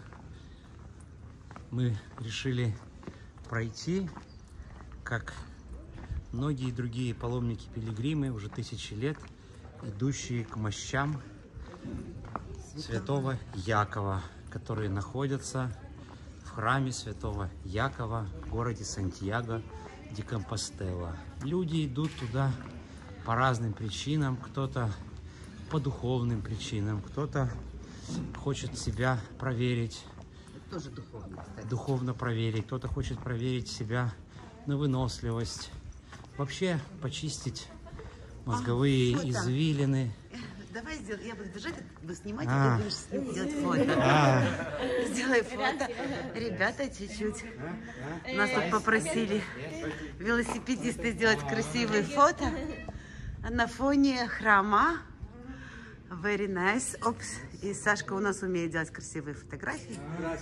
Мы решили пройти, как многие другие паломники-пилигримы, уже тысячи лет, идущие к мощам святого Якова, которые находятся в храме святого Якова в городе Сантьяго де Компостела. Люди идут туда по разным причинам, кто-то по духовным причинам, кто-то хочет себя проверить, Это тоже духовно, кстати. духовно проверить, кто-то хочет проверить себя на выносливость, вообще почистить мозговые фото. извилины. Давай сделаем. Я буду держать, буду снимать, а ты будешь делать фото. Сделай фото. Ребята, чуть-чуть. Нас тут попросили велосипедисты сделать красивые фото на фоне храма. Very nice. Опс. И Сашка у нас умеет делать красивые фотографии.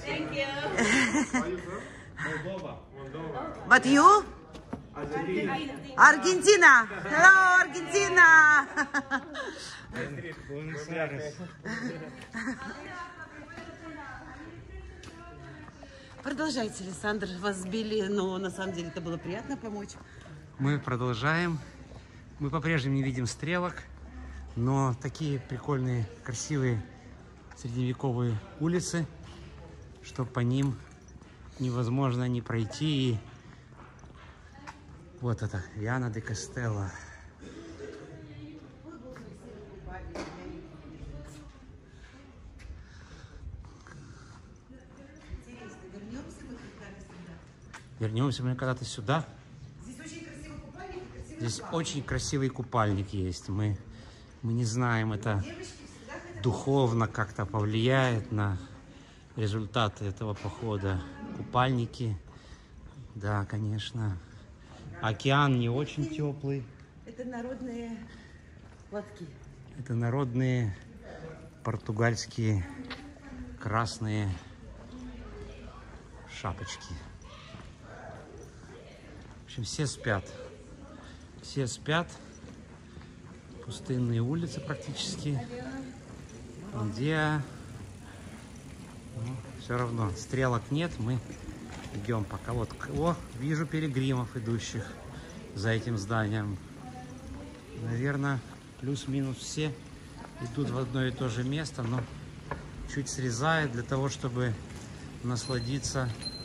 But you? Аргентина! Hello, Аргентина! Продолжайте, Александр. Вас сбили, но на самом деле это было приятно помочь. Мы продолжаем. Мы по-прежнему не видим стрелок, но такие прикольные, красивые средневековые улицы, что по ним невозможно не пройти. И вот это, Виана де Кастелло. Вернемся мы когда-то сюда. Здесь очень красивый купальник есть. Мы не знаем, это духовно как-то повлияет на результаты этого похода. Купальники, да, конечно. Океан не очень теплый. Это народные платки. Это народные португальские красные шапочки. В общем, все спят. Все спят. Пустынные улицы практически. Где все равно стрелок нет. Мы идем пока. Вот, о, вижу пилигримов, идущих за этим зданием. Наверное, плюс-минус все идут в одно и то же место, но чуть срезают для того, чтобы насладиться.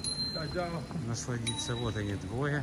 Вот они, двое.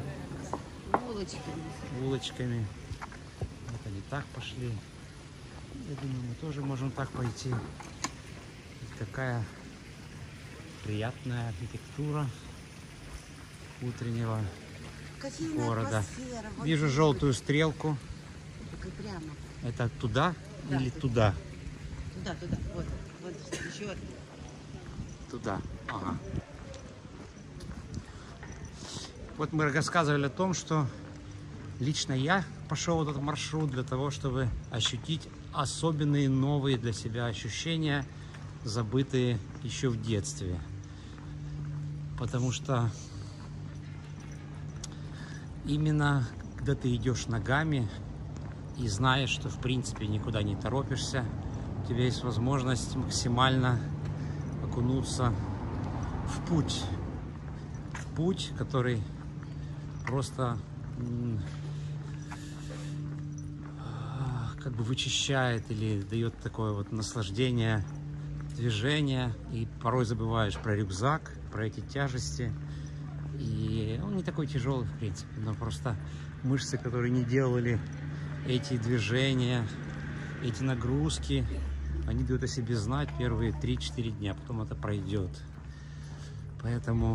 Улочками. Вот они так пошли. Я думаю, мы тоже можем так пойти. И такая приятная архитектура утреннего города. Вижу желтую стрелку. Прямо. Это туда, да, или туда? Туда. Вот еще. Туда. Ага. Вот мы рассказывали о том, что лично я пошел этот маршрут для того, чтобы ощутить особенные новые для себя ощущения, забытые еще в детстве. Потому что именно когда ты идешь ногами и знаешь, что в принципе никуда не торопишься, у тебя есть возможность максимально окунуться в путь, который просто как бы вычищает или дает такое вот наслаждение движения, и порой забываешь про рюкзак, про эти тяжести. И он не такой тяжелый, в принципе, но просто мышцы, которые не делали эти движения, эти нагрузки, они дают о себе знать первые 3-4 дня, потом это пройдет. Поэтому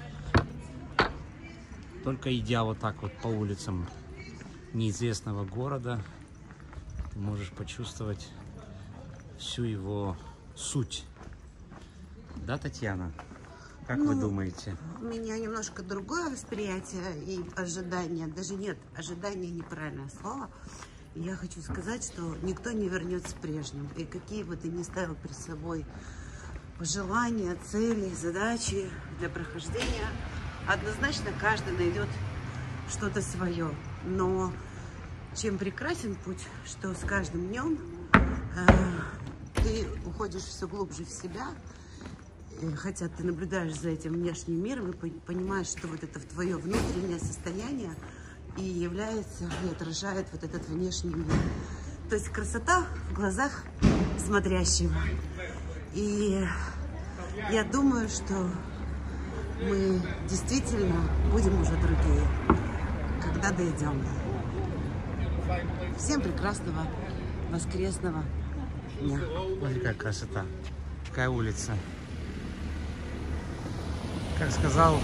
только идя вот так вот по улицам неизвестного города, ты можешь почувствовать всю его суть. Да, Татьяна? Как вы думаете? У меня немножко другое восприятие и ожидание. Даже нет, ожидание неправильное слово. Я хочу сказать, что никто не вернется прежним. И какие бы ты ни ставил перед собой пожелания, цели, задачи для прохождения, однозначно каждый найдет что-то свое. Но чем прекрасен путь, что с каждым днем ты уходишь все глубже в себя, хотя ты наблюдаешь за этим внешним миром и понимаешь, что вот это твое внутреннее состояние и является, и отражает вот этот внешний мир. То есть красота в глазах смотрящего. И я думаю, что мы действительно будем уже другие, когда дойдем. Всем прекрасного воскресного дня. Смотри, какая красота. Какая улица. Как сказал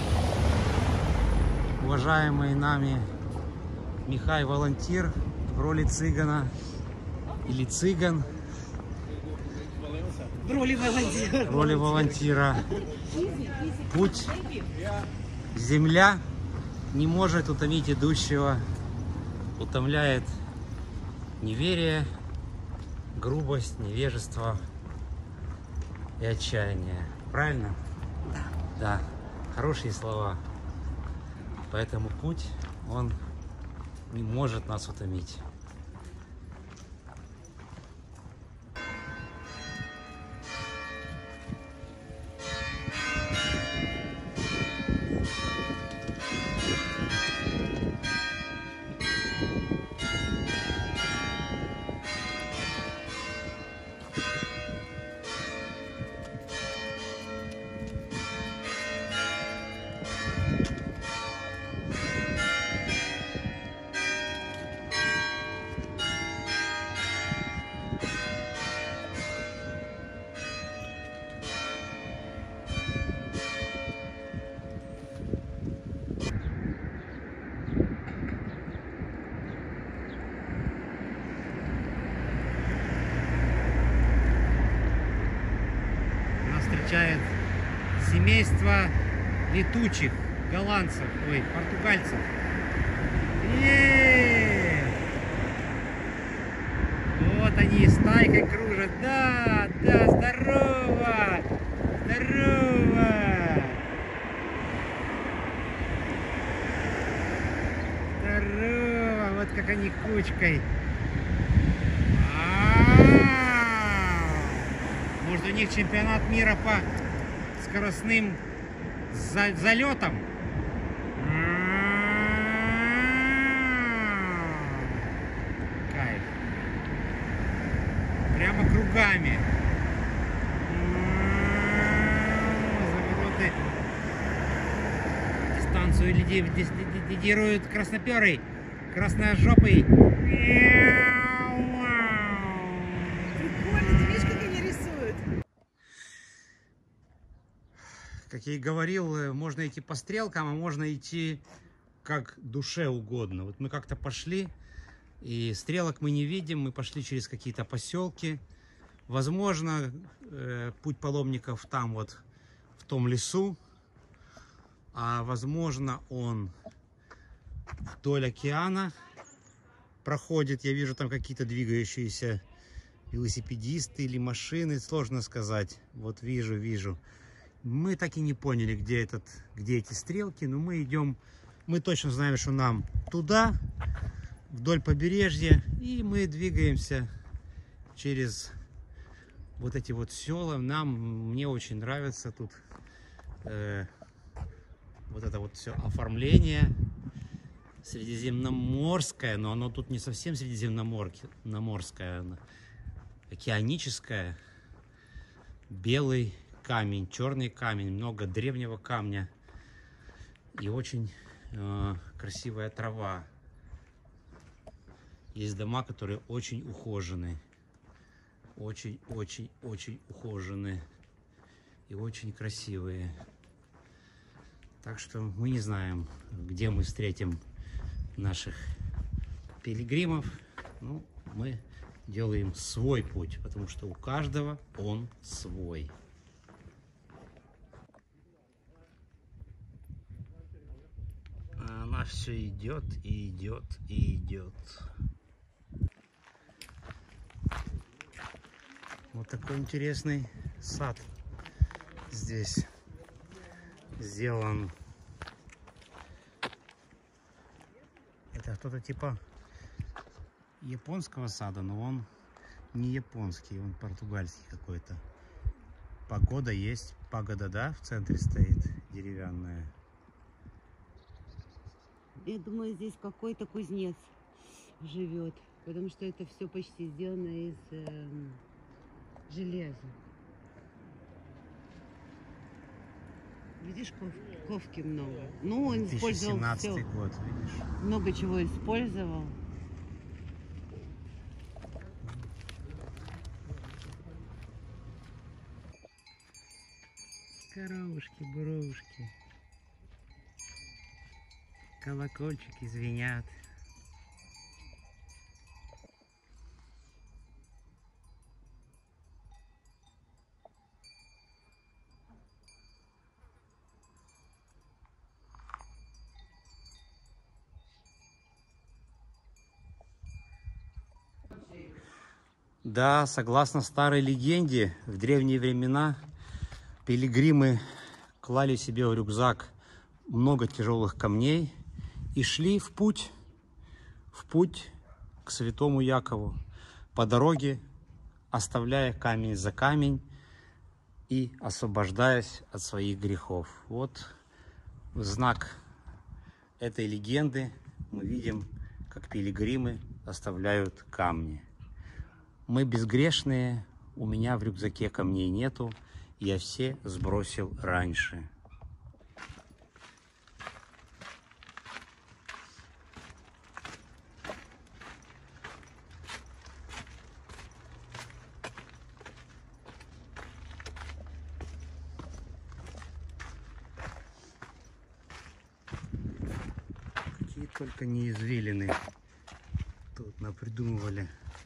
уважаемый нами Михай Волонтир в роли цыгана или цыган, В роли волонтира. Путь, земля не может утомить идущего, утомляет неверие, грубость, невежество и отчаяние. Правильно? Да. Да, хорошие слова. Поэтому путь, он не может нас утомить. Нас встречает семейство летучих голландцев, ой, португальцев. Вот они стайкой кружат. Да, да, здорово! Здорово! Здорово! Вот как они кучкой. Может, у них чемпионат мира по скоростным залетам? Кайф. Прямо кругами. Завороты. Дистанцию лидирует красноперый, красножопый. Как я и говорил, можно идти по стрелкам, а можно идти как душе угодно. Вот мы как-то пошли, и стрелок мы не видим, мы пошли через какие-то поселки. Возможно, путь паломников там вот, в том лесу, а возможно, он вдоль океана проходит. Я вижу там какие-то двигающиеся велосипедисты или машины, сложно сказать. Вот вижу. Мы так и не поняли, где эти стрелки, но мы идем, мы точно знаем, что нам туда, вдоль побережья, и мы двигаемся через вот эти вот села. Мне очень нравится тут вот это вот все оформление средиземноморское, но оно тут не совсем средиземноморское, океаническое. Белый камень, черный камень, много древнего камня и очень красивая трава. Есть дома, которые очень ухожены, очень ухожены и очень красивые. Так что мы не знаем, где мы встретим наших пилигримов. Ну, мы делаем свой путь, потому что у каждого он свой. А она все идет и идет и идет. Вот такой интересный сад здесь сделан. Это что-то типа японского сада, но он не японский, он португальский какой-то. Пагода есть, пагода, да, в центре стоит, деревянная. Я думаю, здесь какой-то кузнец живет, потому что это все почти сделано из железа. Видишь, ковки много. Ну, он использовал 2017 год, видишь. Много чего использовал. Коровушки, буровушки. Колокольчики звенят. Да, согласно старой легенде, в древние времена пилигримы клали себе в рюкзак много тяжелых камней и шли в путь к святому Якову, по дороге оставляя камень за камень и освобождаясь от своих грехов. Вот в знак этой легенды мы видим, как пилигримы оставляют камни. Мы безгрешные, у меня в рюкзаке камней нету, я все сбросил раньше. Какие только не извилины тут напридумывали.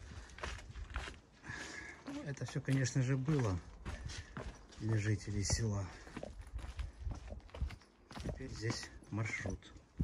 Это все, конечно же, было для жителей села. Теперь здесь маршрут.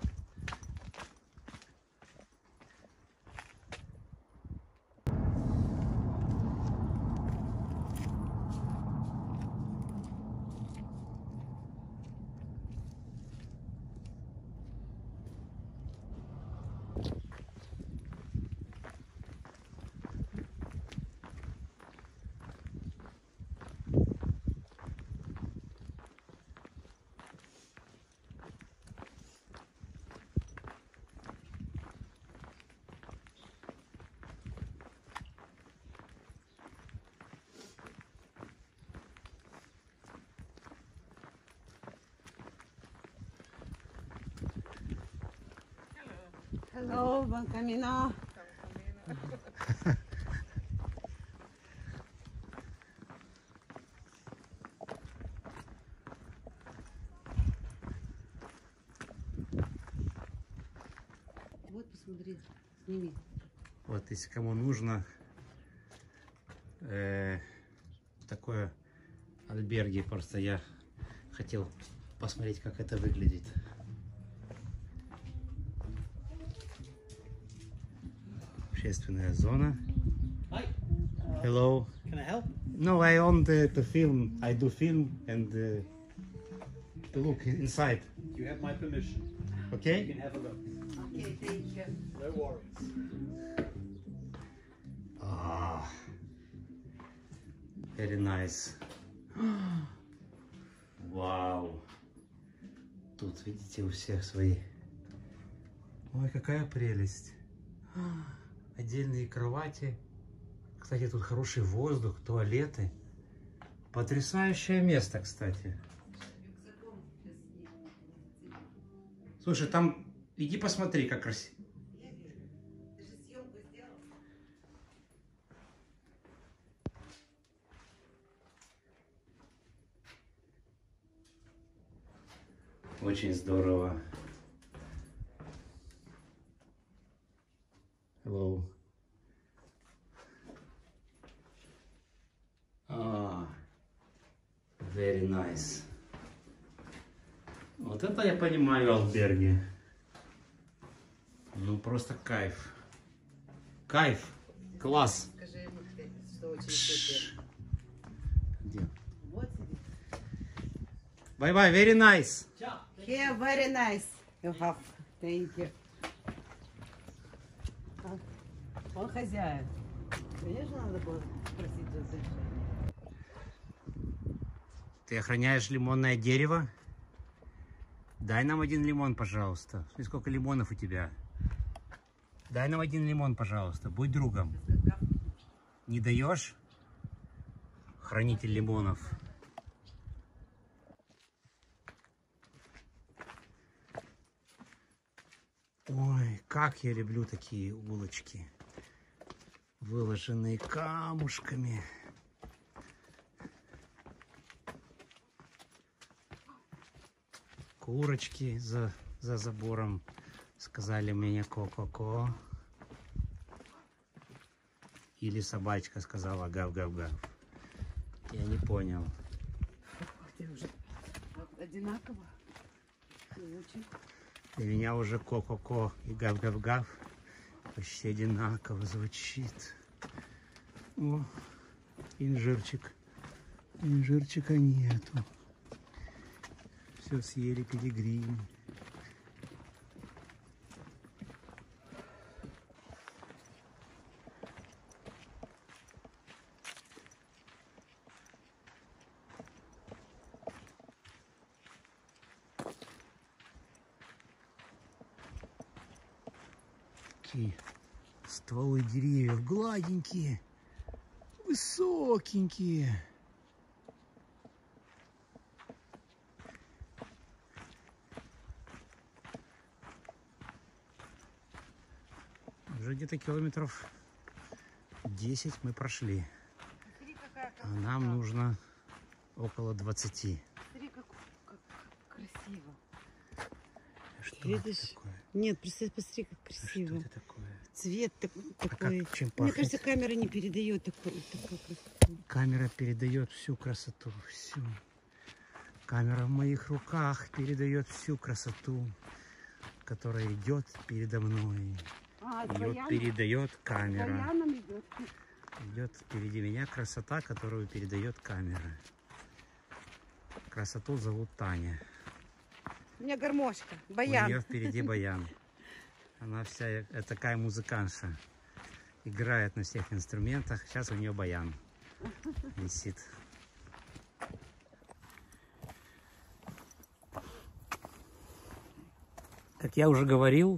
Hello, buen camino. Вот, посмотри, сними. Вот, если кому нужно такое альберги, просто я хотел посмотреть, как это выглядит. Общественная зона. Hi. Hello. Can I help? No, I own the film. I do film and to look inside. You have my permission. You Okay? can have a look. Okay, thank you. No worries. Ah, very nice. Вау. Тут, видите, у всех свои. Ой, какая прелесть. Отдельные кровати. Кстати, тут хороший воздух, туалеты. Потрясающее место, кстати. Слушай, там иди посмотри, как красиво. Ты же съемку сделал? Очень здорово. Hello. Very nice. Вот это я понимаю, алберги. Ну просто кайф. Кайф. Класс. Скажи ему, что очень супер. Где? Вот тебе. Bye-bye, very nice. Here, very nice. You have. Thank you. Он хозяин. Конечно, надо было спросить разрешение. Ты охраняешь лимонное дерево? Дай нам один лимон, пожалуйста. Смотри, сколько лимонов у тебя. Дай нам один лимон, пожалуйста. Будь другом. Не даешь? Хранитель лимонов. Ой, как я люблю такие улочки, выложенные камушками. Курочки за забором сказали мне ко-ко-ко. Или собачка сказала гав-гав-гав. Я не понял. Ты уже одинаково. Очень. Для меня уже ко-ко-ко и гав-гав-гав почти одинаково звучит. О, инжирчик. Инжирчика нету. Все съели пилигримы. Такие стволы деревьев гладенькие, высокенькие. Уже где-то километров 10 мы прошли. Смотри, какая А нам нужно около 20. Смотри, как красиво. Что Видишь? это такое? Нет, посмотри, как А красиво. что это такое? Цвет такой. как, чем Мне пахнет? кажется, камера не передает такой красоту. Камера передает всю красоту, всю. Камера в моих руках передает всю красоту, которая идет передо мной. Ее передает камера. идет. Идет впереди меня красота, которую передает камера. Красоту зовут Таня. У меня гармошка, У баян. нее впереди баян. Она вся такая музыкантша. Играет на всех инструментах. Сейчас у нее баян висит. Как я уже говорил,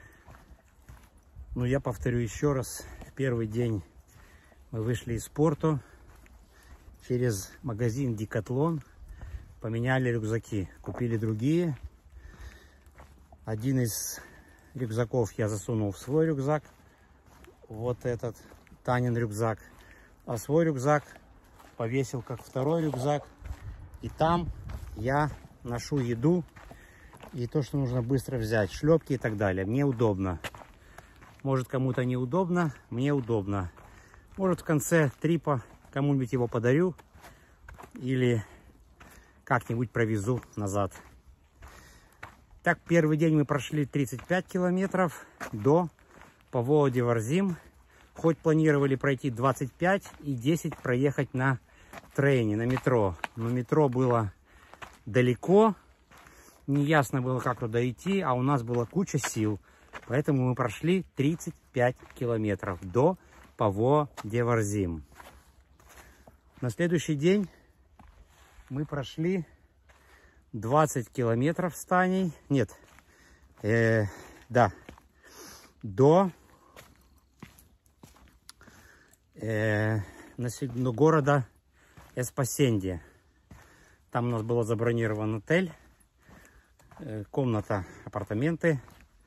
но я повторю еще раз. В первый день мы вышли из порту. Через магазин Декатлон поменяли рюкзаки. Купили другие. Один из рюкзаков я засунул в свой рюкзак. Вот этот Танин рюкзак. А свой рюкзак повесил как второй рюкзак. И там я ношу еду и то, что нужно быстро взять. Шлепки и так далее. Мне удобно. Может, кому-то неудобно. Мне удобно. Может, в конце трипа кому-нибудь его подарю. Или как-нибудь провезу назад. Так, первый день мы прошли 35 километров до Павлово-Варзим. Хоть планировали пройти 25 и 10 проехать на трейне, на метро. Но метро было далеко. Неясно было, как туда идти, а у нас была куча сил. Поэтому мы прошли 35 километров до Паво-де-Варзим. На следующий день мы прошли 20 километров с Таней. Нет, до города Эспасенди. Там у нас был забронирован отель, комната, апартаменты.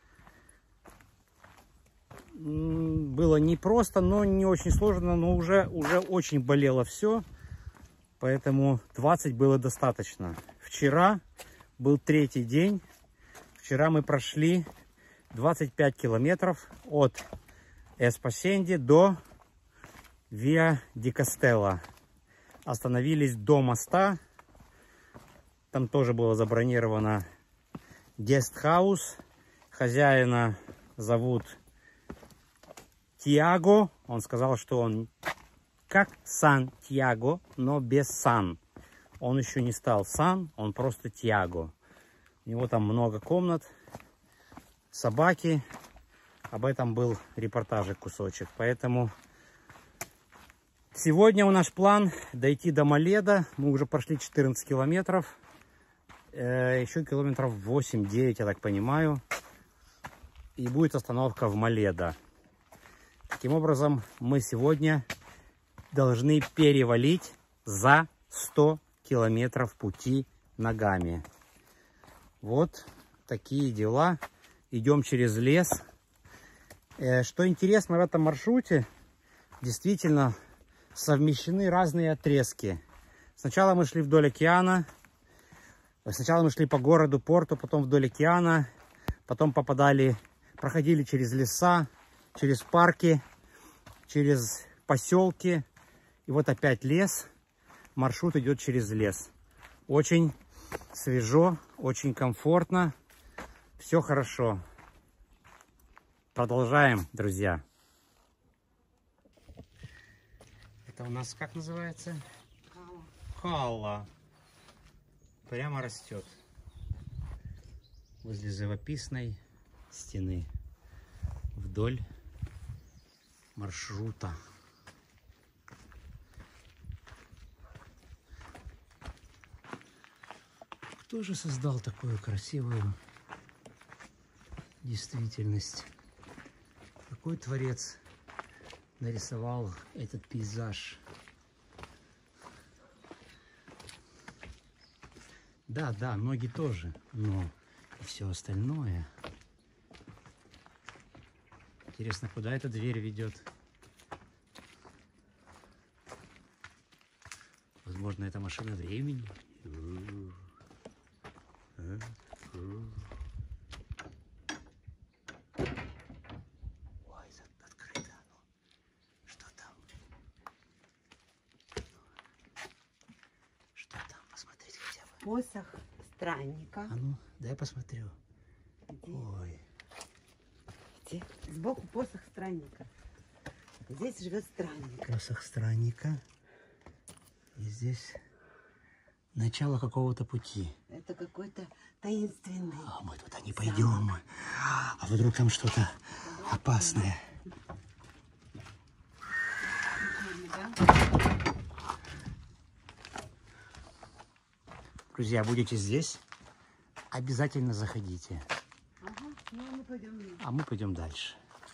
Было непросто, но не очень сложно, но уже очень болело все, поэтому 20 было достаточно. Вчера был третий день, вчера мы прошли 25 километров от Эспасенди до Виа ди Кастелло. Остановились до моста, там тоже было забронировано гестхаус, хозяина зовут Тиаго. Он сказал, что он как Сан-Тиаго, но без Сан. Он еще не стал Сан, он просто Тиаго. У него там много комнат, собаки. Об этом был репортажик кусочек. Поэтому сегодня у нас план дойти до Моледо. Мы уже прошли 14 километров. Еще километров 8-9, я так понимаю. И будет остановка в Моледо. Таким образом, мы сегодня должны перевалить за 100 километров пути ногами. Вот такие дела. Идем через лес. Что интересно в этом маршруте, действительно совмещены разные отрезки. Сначала мы шли вдоль океана. Сначала мы шли по городу Порту, потом вдоль океана. Потом проходили через леса, через парки, через поселки. И вот опять лес. Маршрут идет через лес. Очень свежо, очень комфортно. Все хорошо. Продолжаем, друзья. Это у нас как называется? Халла. Прямо растет возле живописной стены вдоль маршрута. Кто же создал такую красивую действительность? Какой творец нарисовал этот пейзаж? Да, ноги тоже, но и все остальное. Интересно, куда эта дверь ведет? Возможно, это машина времени. Ой, открыто. Что там? Что там? Посмотреть хотя бы. Посох странника. А ну, дай посмотрю. Где? Ой. Где? Сбоку посох странника. Здесь живет странник. Посох странника. И здесь начало какого-то пути. Это какой-то таинственный. А мы туда не пойдем. А вдруг там что-то опасное? Друзья, будете здесь, обязательно заходите. Ага, ну мы пойдем. А мы пойдем дальше.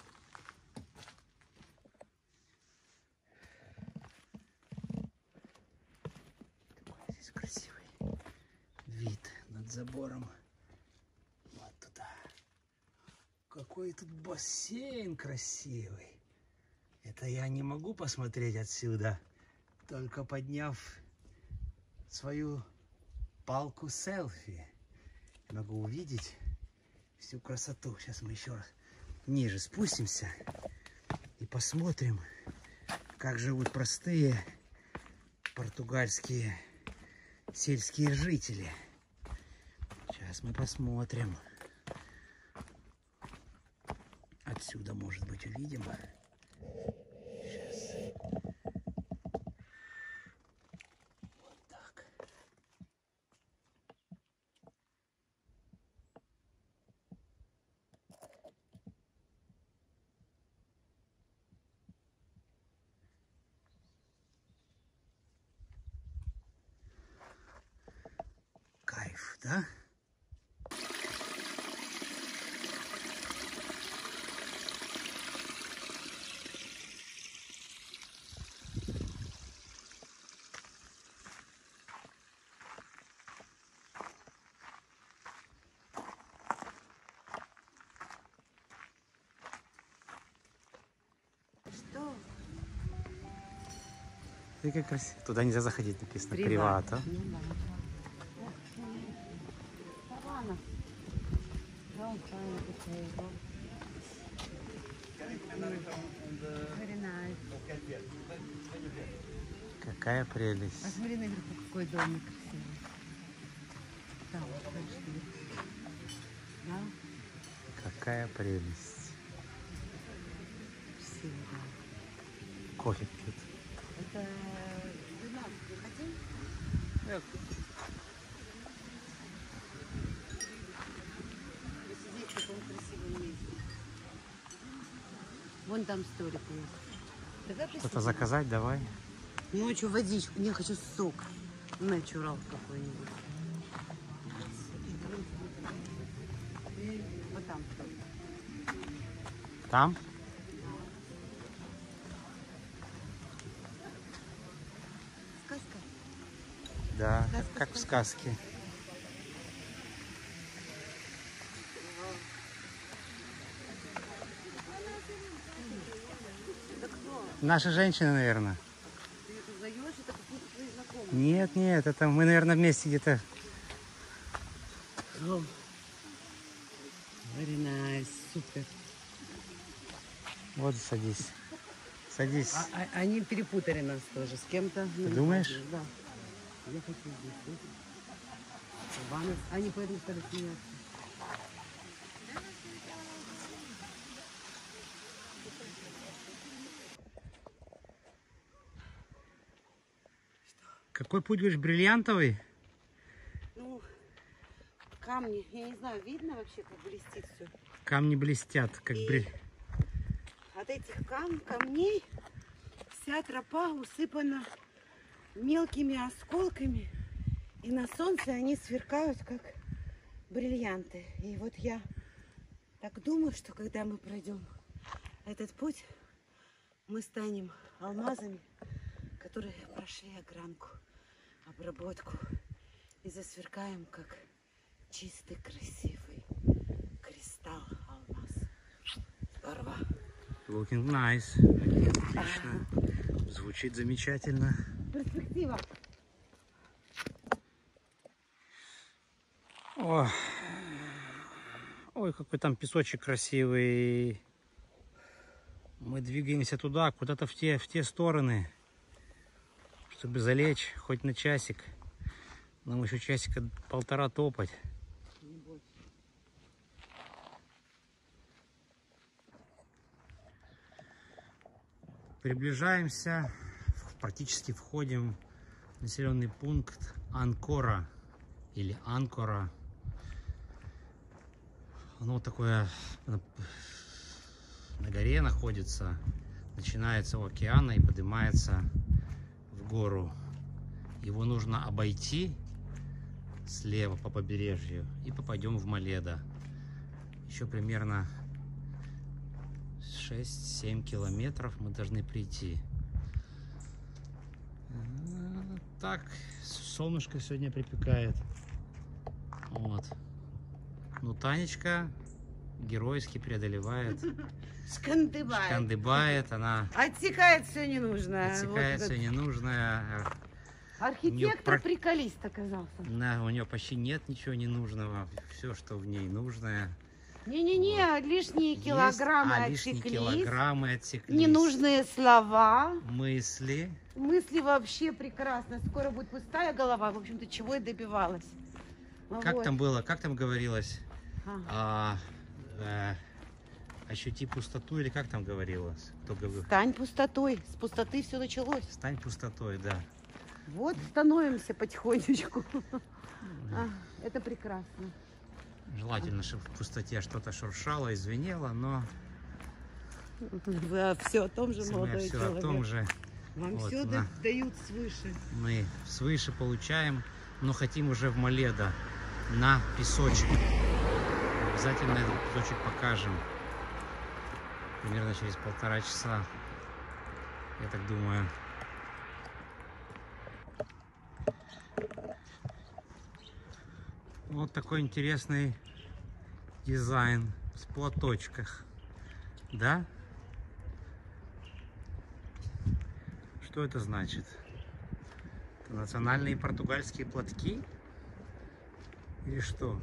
Какой здесь красивый вид над забором. Вот туда. Какой тут бассейн красивый. Это я не могу посмотреть отсюда, только подняв свою палку селфи. Могу увидеть всю красоту. Сейчас мы еще раз ниже спустимся и посмотрим, как живут простые португальские сельские жители. Сейчас мы посмотрим. Отсюда, может быть, увидим. Да? Что? Ты как красиво. Туда нельзя заходить, написано. Приват. Приват, а? Ну да. Саванна. Don't try to table. Very nice. Какая прелесть. Посмотри наверху, какой домик красивый. Там, пошли. Да? Какая прелесть. Красиво, да. Кофе пьют. Это 12 мы хотим? Посидеть в таком красивом месте. Вон там столик есть. Давай Что-то посидим. заказать давай. Ну, что, водичку. Не, хочу сок. Натурал какой-нибудь. Вот там столик. Там? Сказка. Да, Сказка, как в сказка. сказке. Это кто? Наши женщины, наверное. Ты их узнаешь? Это какие-то твои знакомые. Нет, нет, это мы, наверное, вместе где-то. Very nice. Супер. Вот садись. Садись. Они перепутали нас тоже с кем-то. Ты думаешь? Да. Я хочу здесь. Ванна. Они поэтому стали смеяться. Какой путь, говоришь, бриллиантовый? Ну, камни. Я не знаю, видно вообще, как блестит все. Камни блестят, как И от этих камней вся тропа усыпана мелкими осколками. И на солнце они сверкают, как бриллианты. И вот я так думаю, что когда мы пройдем этот путь, мы станем алмазами, которые прошли огранку, обработку. И засверкаем, как чистый, красивый кристалл, алмаз. Здорово. looking nice. Отлично. Звучит замечательно. Перспектива. О. Ой, какой там песочек красивый. Мы двигаемся туда, куда-то в те стороны, чтобы залечь хоть на часик. Нам еще часика полтора топать. Не бойся. Приближаемся, практически входим в населенный пункт Анкора или Анкора. Оно такое на горе находится, начинается у океана и поднимается в гору. Его нужно обойти слева по побережью и попадем в Моледо. Еще примерно 6-7 километров мы должны прийти. Так, солнышко сегодня припекает. Вот. Ну, Танечка геройски преодолевает, шкандыбает, она Отсекает все ненужное. отсекает Вот все этот ненужное. архитектор приколист оказался. У нее почти нет ничего ненужного. Все, что в ней нужное. Не-не-не, лишние килограммы лишние отсеклись. килограммы отсеклись. Ненужные слова. Мысли. Мысли вообще прекрасно. Скоро будет пустая голова. В общем-то, чего и добивалась. Как Вот. там было? Как там говорилось? А. Ощути пустоту, или как там говорилось? Кто говорил? Стань пустотой. С пустоты все началось. Стань пустотой, да. Вот становимся потихонечку. Это прекрасно. Желательно, чтобы в пустоте что-то шуршало и звенело, но Вы все о том же, мы молодой все человек. о том же. Вам Вот, все да. дают свыше. Мы свыше получаем, но хотим уже в Моледо. на песочек. Обязательно этот песочек покажем. Примерно через 1,5 часа, я так думаю. Вот такой интересный дизайн с платочках. Да? Что это значит? Это национальные португальские платки? Или что?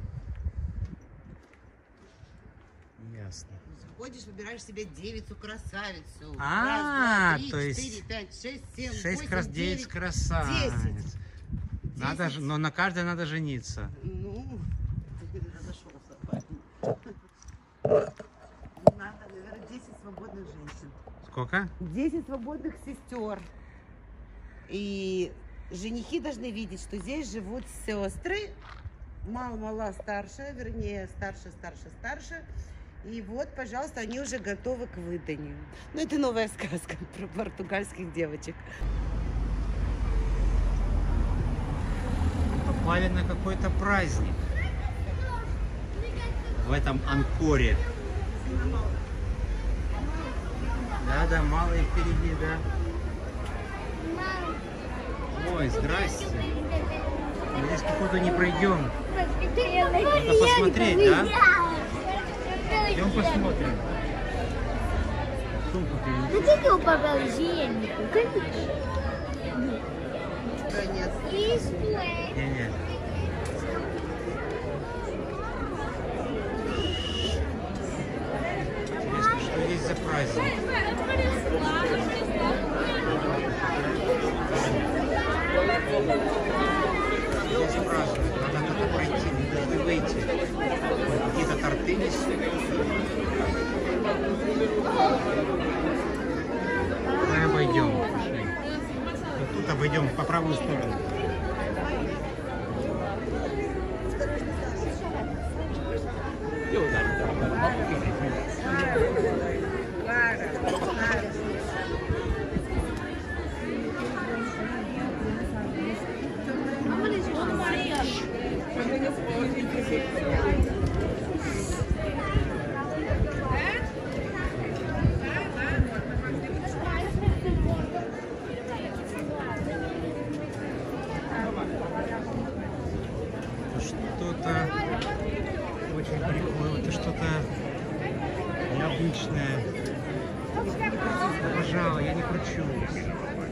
Ясно. Заходишь, выбираешь себе девицу, красавицу. А, Раз, два, то три, есть 4, 5, 6, 7, 6 8, раз 9 9, красавиц. 10. Надо же, но на каждой надо жениться. Ну, ты разошелся, парень. Надо, наверное, 10 свободных женщин. Сколько? 10 свободных сестер. И женихи должны видеть, что здесь живут сестры. Мала-мала старшая, вернее, старше. И вот, пожалуйста, они уже готовы к выданию. Ну, это новая сказка про португальских девочек. Попали на какой-то праздник. В этом Анкоре. Да, малые впереди, да. Ой, здрасте. Мы здесь, походу, не пройдем. Надо посмотреть, да? Идем посмотрим. Сумку принеси. Ну que é o papel higiênico? Isto é. Не-не. Интересно, что здесь за праздник? Здесь праздник. Надо как-то пройти, мы должны выйти. Какие-то торты несут. Давай обойдем. Пошли. Вот тут обойдем по правую сторону. Что-то очень прикольное, это что-то необычное. Пожалуй, я не кручусь.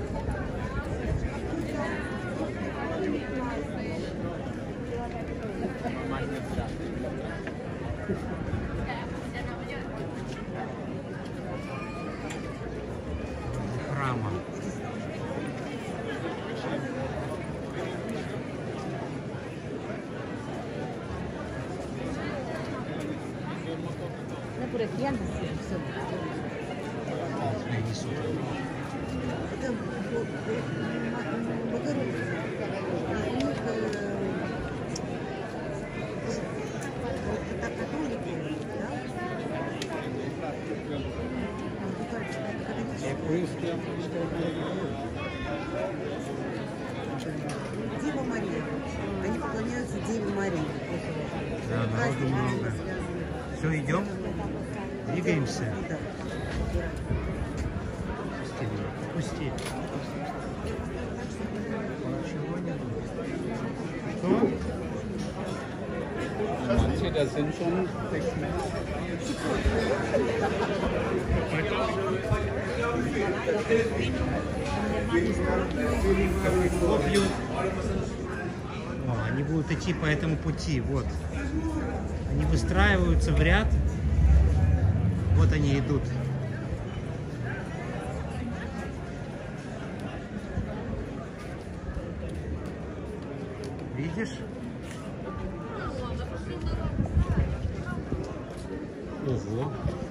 Храма. Por aqui anda это Дева Мария. Они поклоняются Деве Марии. Да, народу много. Все, идем? Двигаемся. Пусти. Ничего не будет. Что? Manche, da sind schon 6 Meter. О, они будут идти по этому пути, вот. Они выстраиваются в ряд. Вот они идут. Видишь? Ого.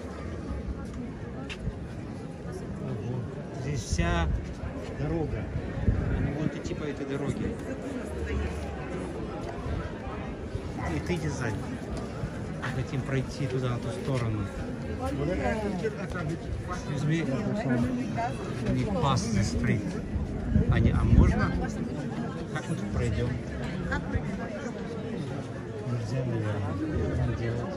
Ого. Здесь вся дорога. Они будут идти по этой дороге. И ты дизайн. Мы хотим пройти туда, на ту сторону. Excuse me. Не pass the street. А можно? Как мы тут пройдем? Нельзя, наверное, делать.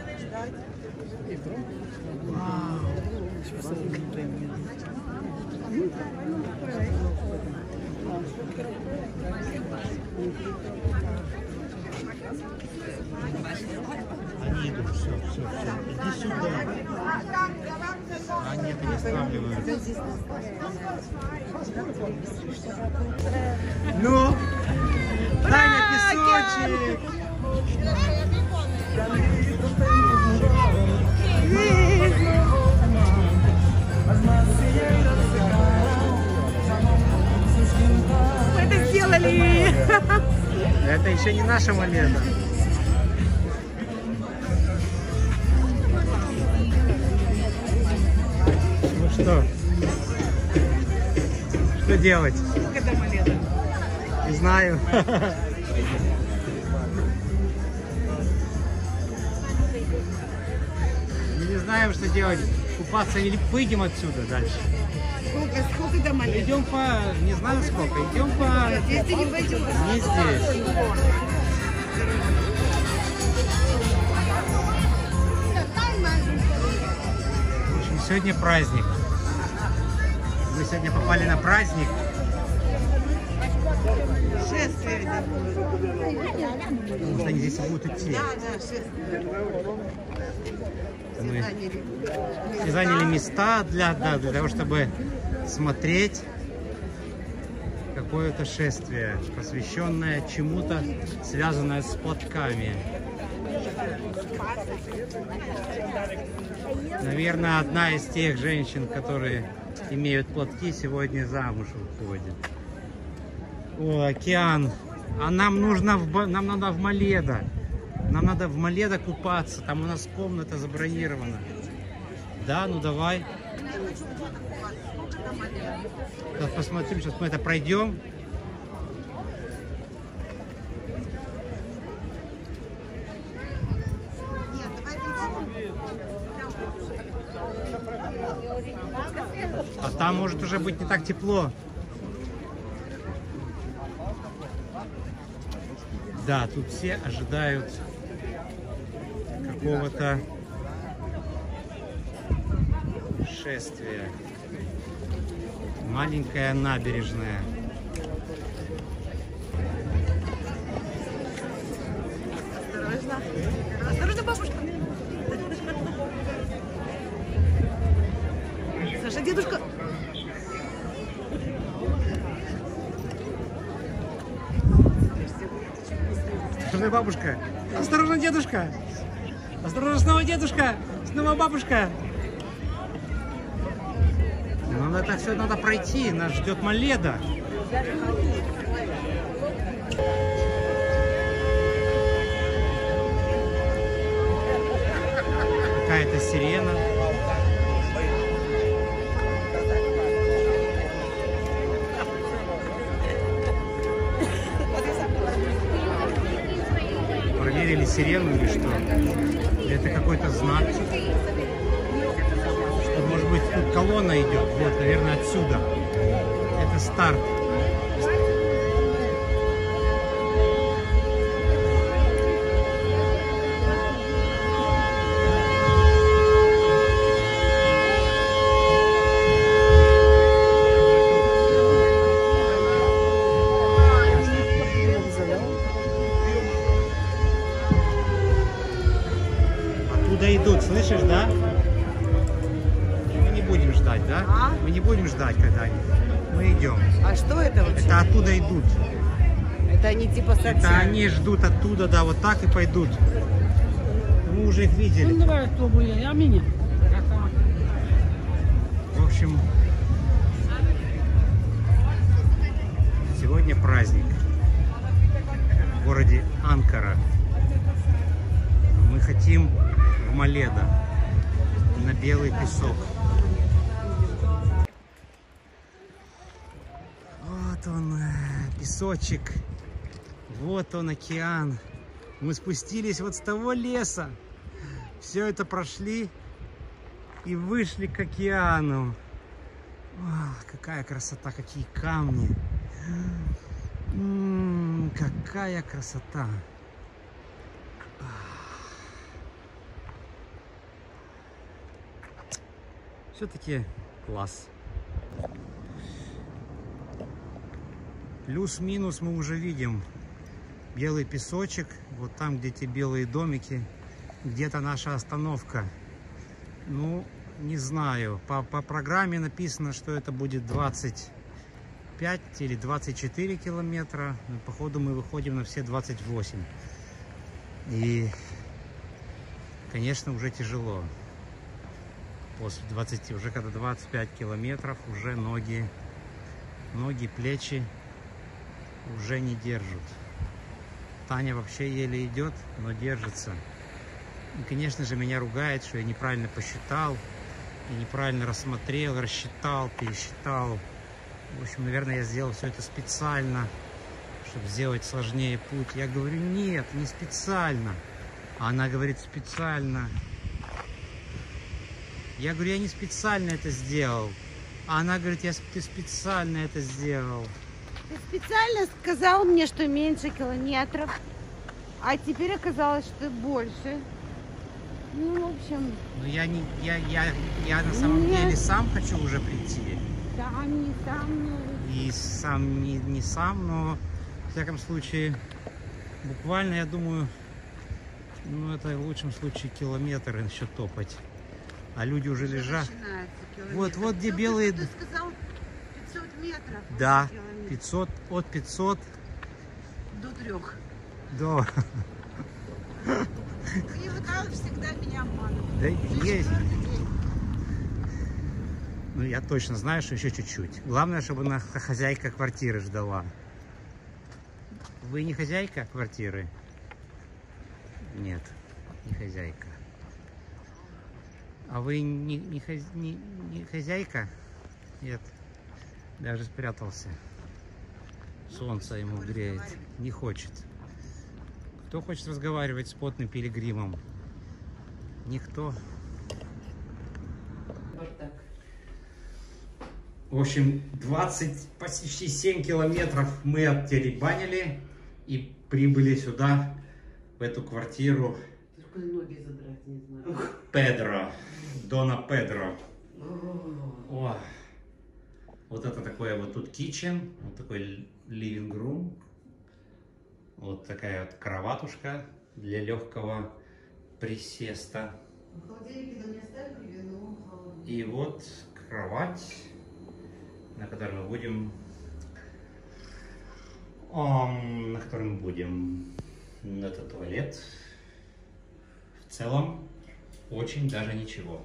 Они идут, все. Иди сюда. А нет, не останавливают. Ну, Таня, песочек. Мы это сделали! Это еще не наша монета. Ну что? Что делать? Сколько это монета? Не знаю. Мы не знаем, что делать. Купаться или выйдем отсюда дальше. Сколько это монет? Идем по... Не знаю сколько. Идем по... Здесь ты не пойдешь. Не здесь. В общем, сегодня праздник. Мы сегодня попали на праздник. Шествие. Потому что они здесь будут идти. Да, шествие. Мы все заняли места для того, чтобы смотреть какое-то шествие, посвященное чему-то, связанное с платками. Наверное, одна из тех женщин, которые имеют платки, сегодня замуж выходит. О, океан. А нам надо в Моледо. Нам надо в Моледо купаться. Там у нас комната забронирована. Да, ну давай. Сейчас посмотрим, сейчас мы это пройдем. А там может уже быть не так тепло. Да, тут все ожидают какого-то шествия. Маленькая набережная. Осторожно. Осторожно, бабушка. Саша, дедушка. Осторожно, бабушка. Осторожно, дедушка. Осторожно, снова дедушка. Снова бабушка. Ну, это все надо пройти. Нас ждет Моледо. Какая-то сирена. Проверили сирену или что? Это какой-то знак. Что, может быть, тут колонна идет. Вот, наверное, отсюда. Это старт. Идут, слышишь, да? Мы не будем ждать, да? А? Мы не будем ждать, когда они. Мы идем. А что это вообще? Это оттуда идут. Это они типа совсем. Это они ждут оттуда, да, вот так и пойдут. Мы уже их видели. В общем, сегодня праздник в городе Анкара. Мы хотим в Моледо, на белый песок. Вот он, песочек. Вот он, океан. Мы спустились вот с того леса. Все это прошли и вышли к океану. О, какая красота, какие камни. Какая красота. Все-таки класс. Плюс-минус мы уже видим белый песочек. Вот там, где те белые домики, где-то наша остановка. Ну, не знаю. По программе написано, что это будет 25 или 24 километра. Но, походу, мы выходим на все 28. И, конечно, уже тяжело. После 20, уже когда 25 километров, уже ноги, плечи уже не держат. Таня вообще еле идет, но держится. И, конечно же, меня ругает, что я неправильно посчитал, и неправильно рассмотрел, рассчитал, пересчитал. В общем, наверное, я сделал все это специально, чтобы сделать сложнее путь. Я говорю, нет, не специально. А она говорит, специально. Я говорю, я не специально это сделал. А она говорит, ты специально это сделал. Ты специально сказал мне, что меньше километров, а теперь оказалось, что больше. Ну, в общем... Ну, я на самом деле сам хочу уже прийти. Сам, не сам, но... И сам, не сам, но, в всяком случае, буквально, я думаю, ну, это в лучшем случае километр еще топать. А люди уже лежат. Вот где белые... Ты сказал 500 метров. Да, 500, от 500 до 3. до... И вот так всегда меня обманывают. Да есть. Ну, я точно знаю, что еще чуть-чуть. Главное, чтобы она хозяйка квартиры ждала. Вы не хозяйка квартиры? Нет, не хозяйка. А вы не хозяйка? Нет. Даже спрятался. Солнце ему греет. Не хочет. Кто хочет разговаривать с потным пилигримом? Никто. В общем, 20, почти 7 километров мы оттеребанили и прибыли сюда, в эту квартиру. Только ноги задрать не знаю. Педро. Дона Педро. О. Вот это такое вот тут kitchen, вот такой living room. Вот такая вот кроватушка для легкого присеста. И вот кровать, на которой мы будем, это туалет. В целом очень даже ничего.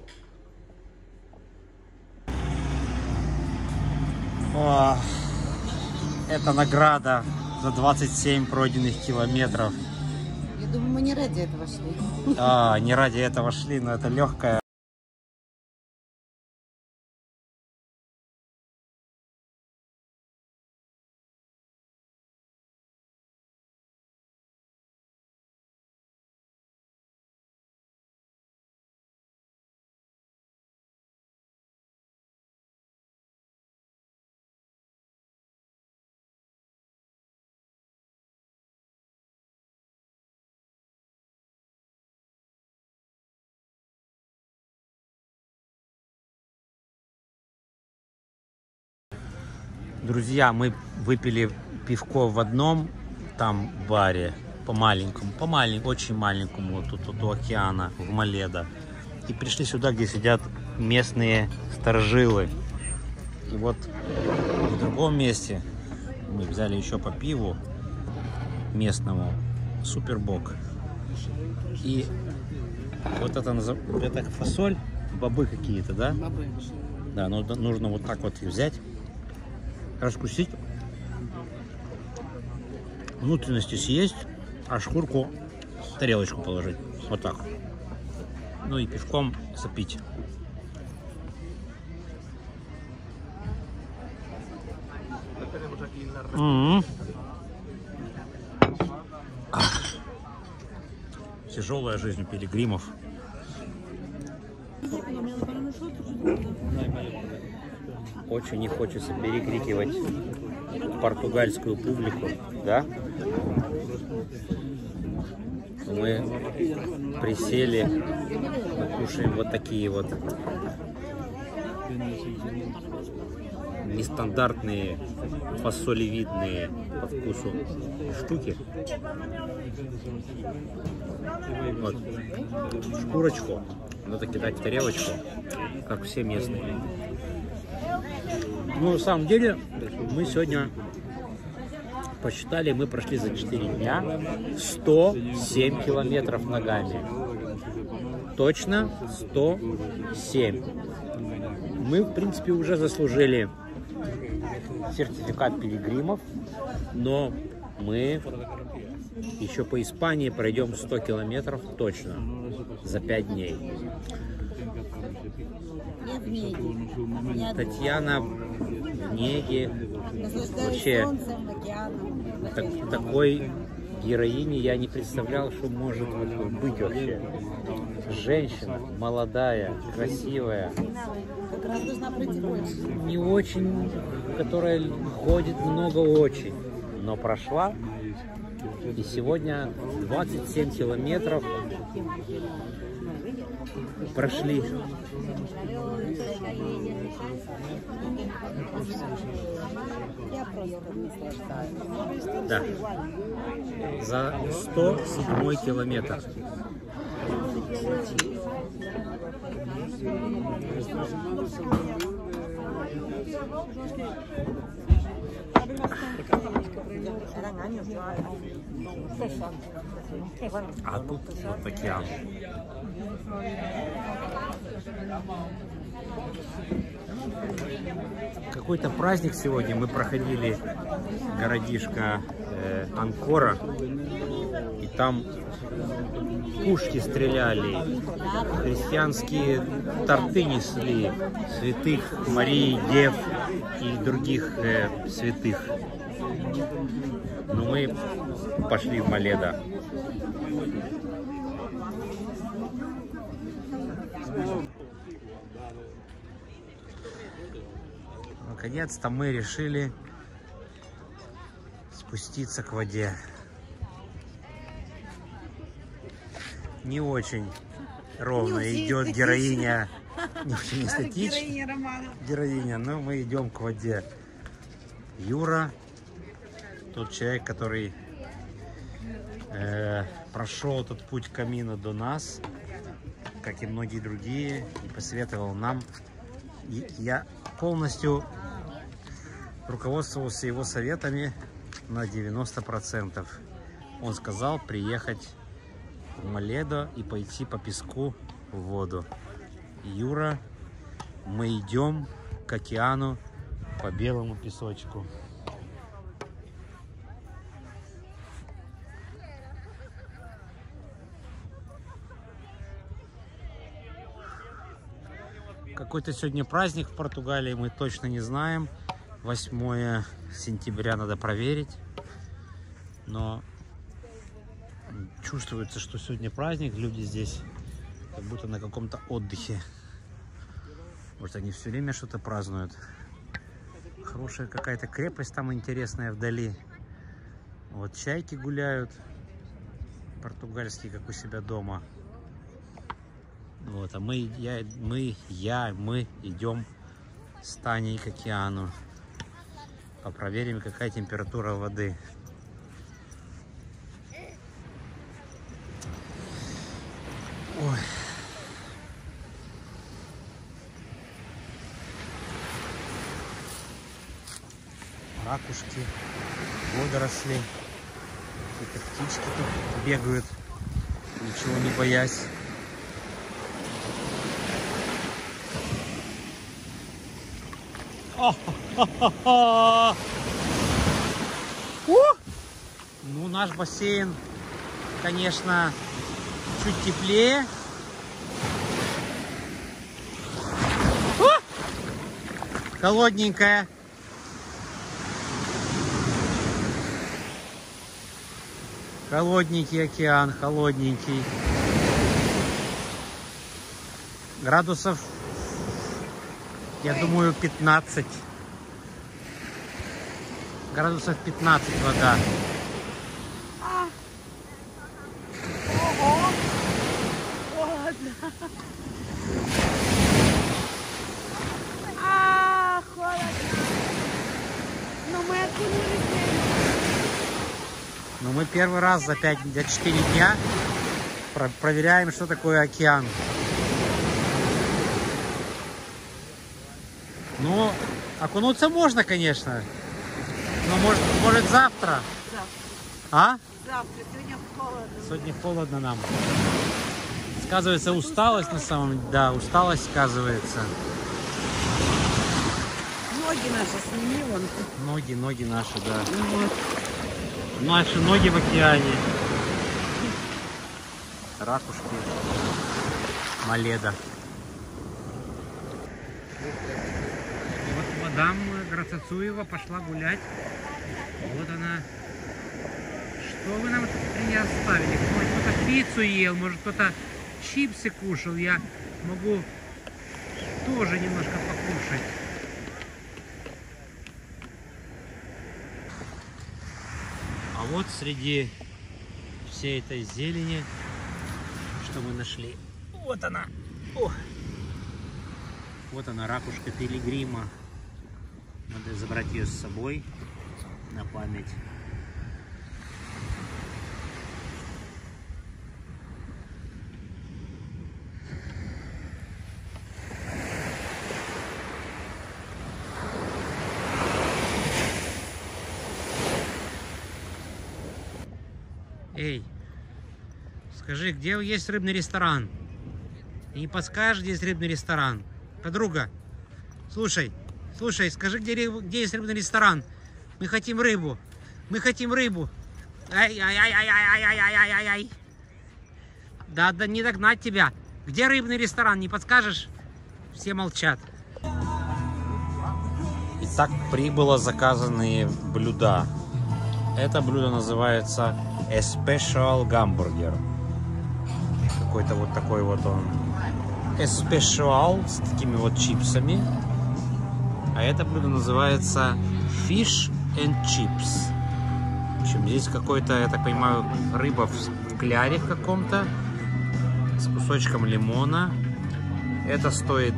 О, это награда за 27 пройденных километров. Я думаю, мы не ради этого шли. Не ради этого шли, но это легкая. Друзья, мы выпили пивко в одном там баре, по маленькому, очень маленькому, вот тут у океана, в Моледо. И пришли сюда, где сидят местные старожилы. И вот в другом месте мы взяли еще по пиву местному, Супербок. И вот это фасоль, бобы какие-то, да? Бобы. Да, но нужно вот так вот взять, раскусить, внутренности съесть, а шкурку в тарелочку положить. Вот так. Ну и пивком запить. Тяжелая жизнь у пилигримов. Очень не хочется перекрикивать португальскую публику, да? Мы присели, мы кушаем вот такие вот нестандартные, фасолевидные по вкусу штуки. Вот. Шкурочку надо кидать в тарелочку, как все местные. Ну, на самом деле, мы сегодня посчитали, мы прошли за 4 дня 107 километров ногами. Точно 107. Мы, в принципе, уже заслужили сертификат пилигримов, но мы еще по Испании пройдем 100 километров точно за 5 дней. Татьяна в Неге. Вообще, такой героини я не представлял, что может быть вообще. Женщина, молодая, красивая, не очень, которая ходит много очень, но прошла. И сегодня 27 километров прошли. Да. За 107 километр. А тут вот океан. Какой-то праздник сегодня. Мы проходили городишко Анкора, и там пушки стреляли, христианские торты несли, святых Марии, Дев и других святых. Но мы пошли в Моледо. Наконец-то мы решили спуститься к воде. Не очень ровно идет героиня, не очень эстетично героиня, но мы идем к воде. Юра, тот человек, который прошел этот путь камина до нас, как и многие другие, и посоветовал нам. И я полностью руководствовался его советами на 90%. Он сказал приехать в Моледо и пойти по песку в воду. Юра, мы идем к океану по белому песочку. Какой-то сегодня праздник в Португалии, мы точно не знаем. 8 сентября надо проверить. Но чувствуется, что сегодня праздник. Люди здесь как будто на каком-то отдыхе. Может, они все время что-то празднуют. Хорошая какая-то крепость там интересная вдали. Вот чайки гуляют. Португальские, как у себя дома. Вот, а мы идем с Таней к океану. Проверим, какая температура воды. Ой. Ракушки, водоросли, какие-то птички тут бегают, ничего не боясь. Ну, наш бассейн, конечно, чуть теплее. Холодненькая. Холодненький океан, холодненький. Градусов, я думаю, 15. Градусов 15 вода. холодно. А, холодно. Но мы окунулись. Но мы первый раз за 4 дня проверяем, что такое океан. Ну, окунуться можно, конечно. Но может завтра? Завтра. А? Завтра. Сегодня холодно. Сегодня холодно нам. Сказывается усталость на самом деле. Да, усталость сказывается. Ноги наши сними вон. Ноги наши, да. Вот. Наши ноги в океане. Ракушки. Моледа. Вот мадам Грацацуева пошла гулять. Вот она. Что вы нам тут оставили? Может, кто-то пиццу ел, может, кто-то чипсы кушал. Я могу тоже немножко покушать. А вот среди всей этой зелени, что мы нашли, вот она. О! Вот она, ракушка пилигрима. Надо забрать ее с собой на память. Эй, скажи, где есть рыбный ресторан? Ты не подскажешь, где есть рыбный ресторан? Подруга, слушай, скажи, где есть рыбный ресторан? Мы хотим рыбу. Мы хотим рыбу. Ай-яй-яй-яй-яй-яй-яй-яй-яй. Да, не догнать тебя. Где рыбный ресторан? Не подскажешь? Все молчат. Итак, прибыло заказанные блюда. Это блюдо называется A Special Hamburger. Какой-то вот такой вот он. A Special с такими вот чипсами. А это блюдо называется Fish and Chips. В общем, здесь какой-то, я так понимаю, рыба в кляре каком-то с кусочком лимона. Это стоит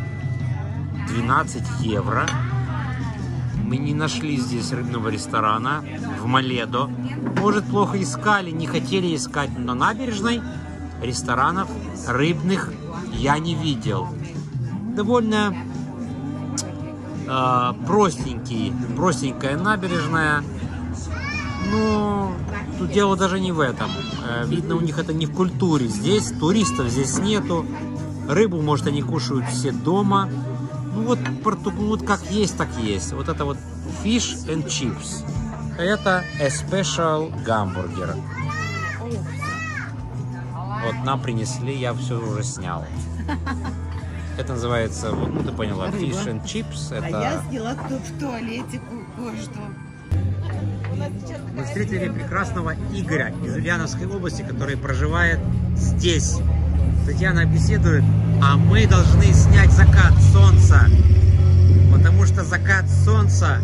12 евро. Мы не нашли здесь рыбного ресторана в Моледо. Может, плохо искали, не хотели искать, но на набережной ресторанов рыбных я не видел. Довольно простенькая набережная. Но тут дело даже не в этом. Видно, у них это не в культуре. Здесь туристов здесь нету. Рыбу, может, они кушают все дома. Ну вот как есть, так есть. Вот это вот Fish and Chips. Это A Special Hamburger. Вот нам принесли, я все уже снял. Это называется, ну ты поняла, Fish and Chips. Это... А я сняла тут в туалете кое-что. Мы встретили прекрасного Игоря из Ульяновской области, который проживает здесь. Татьяна беседует, а мы должны снять закат солнца. Потому что закат солнца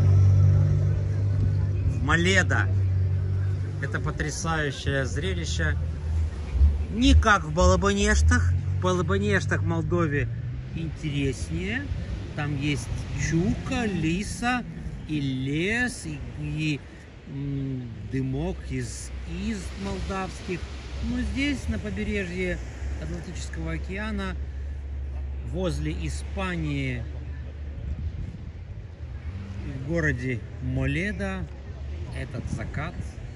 в Моледо — это потрясающее зрелище. Не как в Балабанештах. В Балабанештах в Молдове интереснее. Там есть щука, лиса и лес, и дымок из молдавских. Но здесь, на побережье Атлантического океана, возле Испании, в городе Моледо, этот закат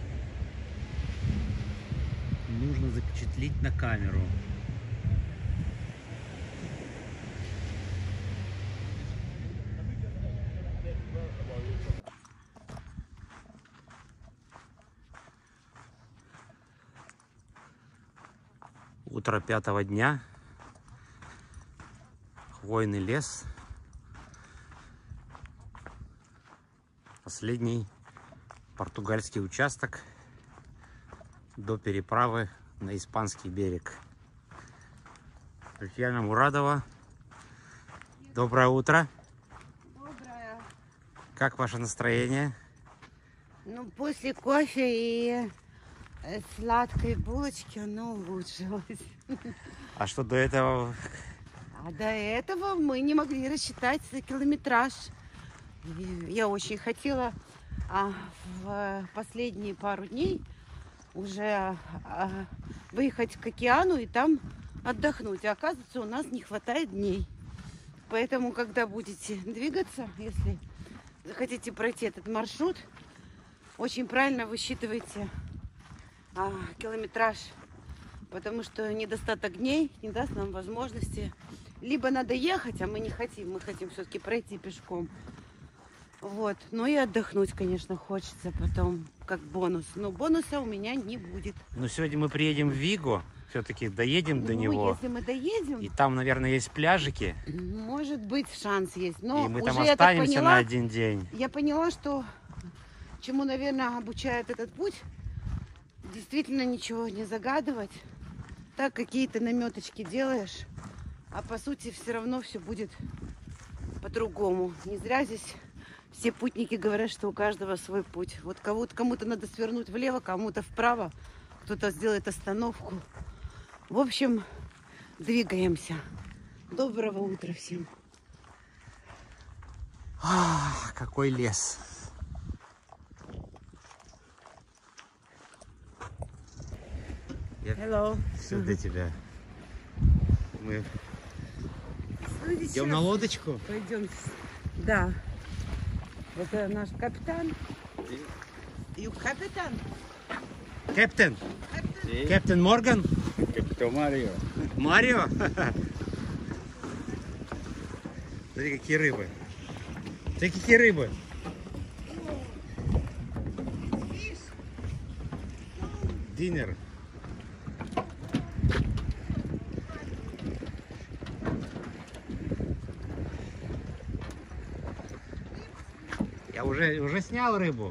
нужно запечатлеть на камеру. Утро 5-го дня. Хвойный лес. Последний португальский участок до переправы на испанский берег. Татьяна Мурадова. Доброе утро. Доброе. Как ваше настроение? Ну, после кофе и сладкой булочки, оно улучшилось. А что до этого? А до этого мы не могли рассчитать километраж. И я очень хотела в последние пару дней уже выехать к океану и там отдохнуть. А оказывается, у нас не хватает дней. Поэтому, когда будете двигаться, если захотите пройти этот маршрут, очень правильно высчитывайте километраж, потому что недостаток дней не даст нам возможности. Либо надо ехать, а мы не хотим, мы хотим все-таки пройти пешком. Вот, но и отдохнуть, конечно, хочется потом, как бонус. Но бонуса у меня не будет. Ну, сегодня мы приедем в Вигу, все-таки доедем до него. Если мы доедем, И там, наверное, есть пляжики. может быть, шанс есть. Но И мы уже там я так останемся поняла, на один день. я поняла, что чему, наверное, обучает этот путь, действительно ничего не загадывать. Так какие-то наметочки делаешь, а по сути все равно все будет по-другому. Не зря здесь все путники говорят, что у каждого свой путь. Вот кому-то надо свернуть влево, кому-то вправо, кто-то сделает остановку. В общем, двигаемся. Доброго утра всем. Какой лес. Hello. Все для тебя. Мы Идем идем на лодочку. Пойдем. Да. Это наш капитан. You капитан? Капитан. Капитан Морган. Capitão Mario. Марио. Смотри, какие рыбы. Смотри, какие рыбы. Динер. Я уже снял рыбу.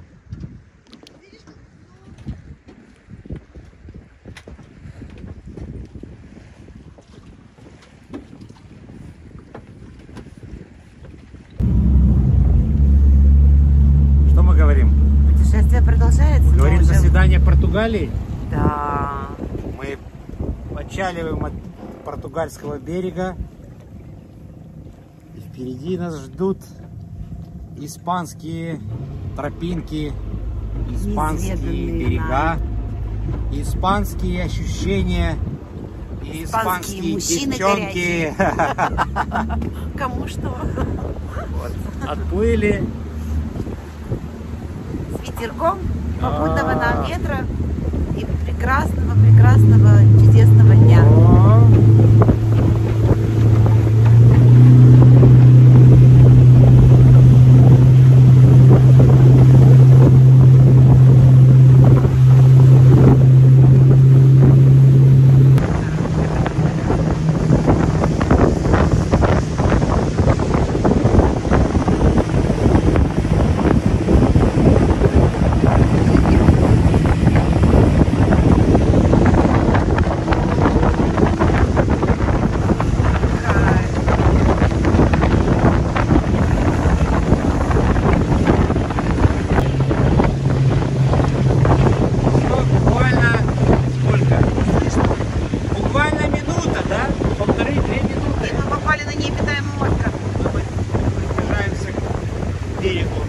Что мы говорим? Путешествие продолжается. но Говорим уже- до свидания Португалии. Да. Мы отчаливаем от португальского берега. И впереди нас ждут испанские тропинки, испанские Неизведанные берега, испанские ощущения и Испанские испанские мужчины девчонки. Кому что? Отплыли. С ветерком попутного нам ветра и прекрасного, чудесного дня. Буквально сколько? Буквально минута, да? 1,5-2 минуты. И мы попали на необитаемый остров. Мы приближаемся к берегу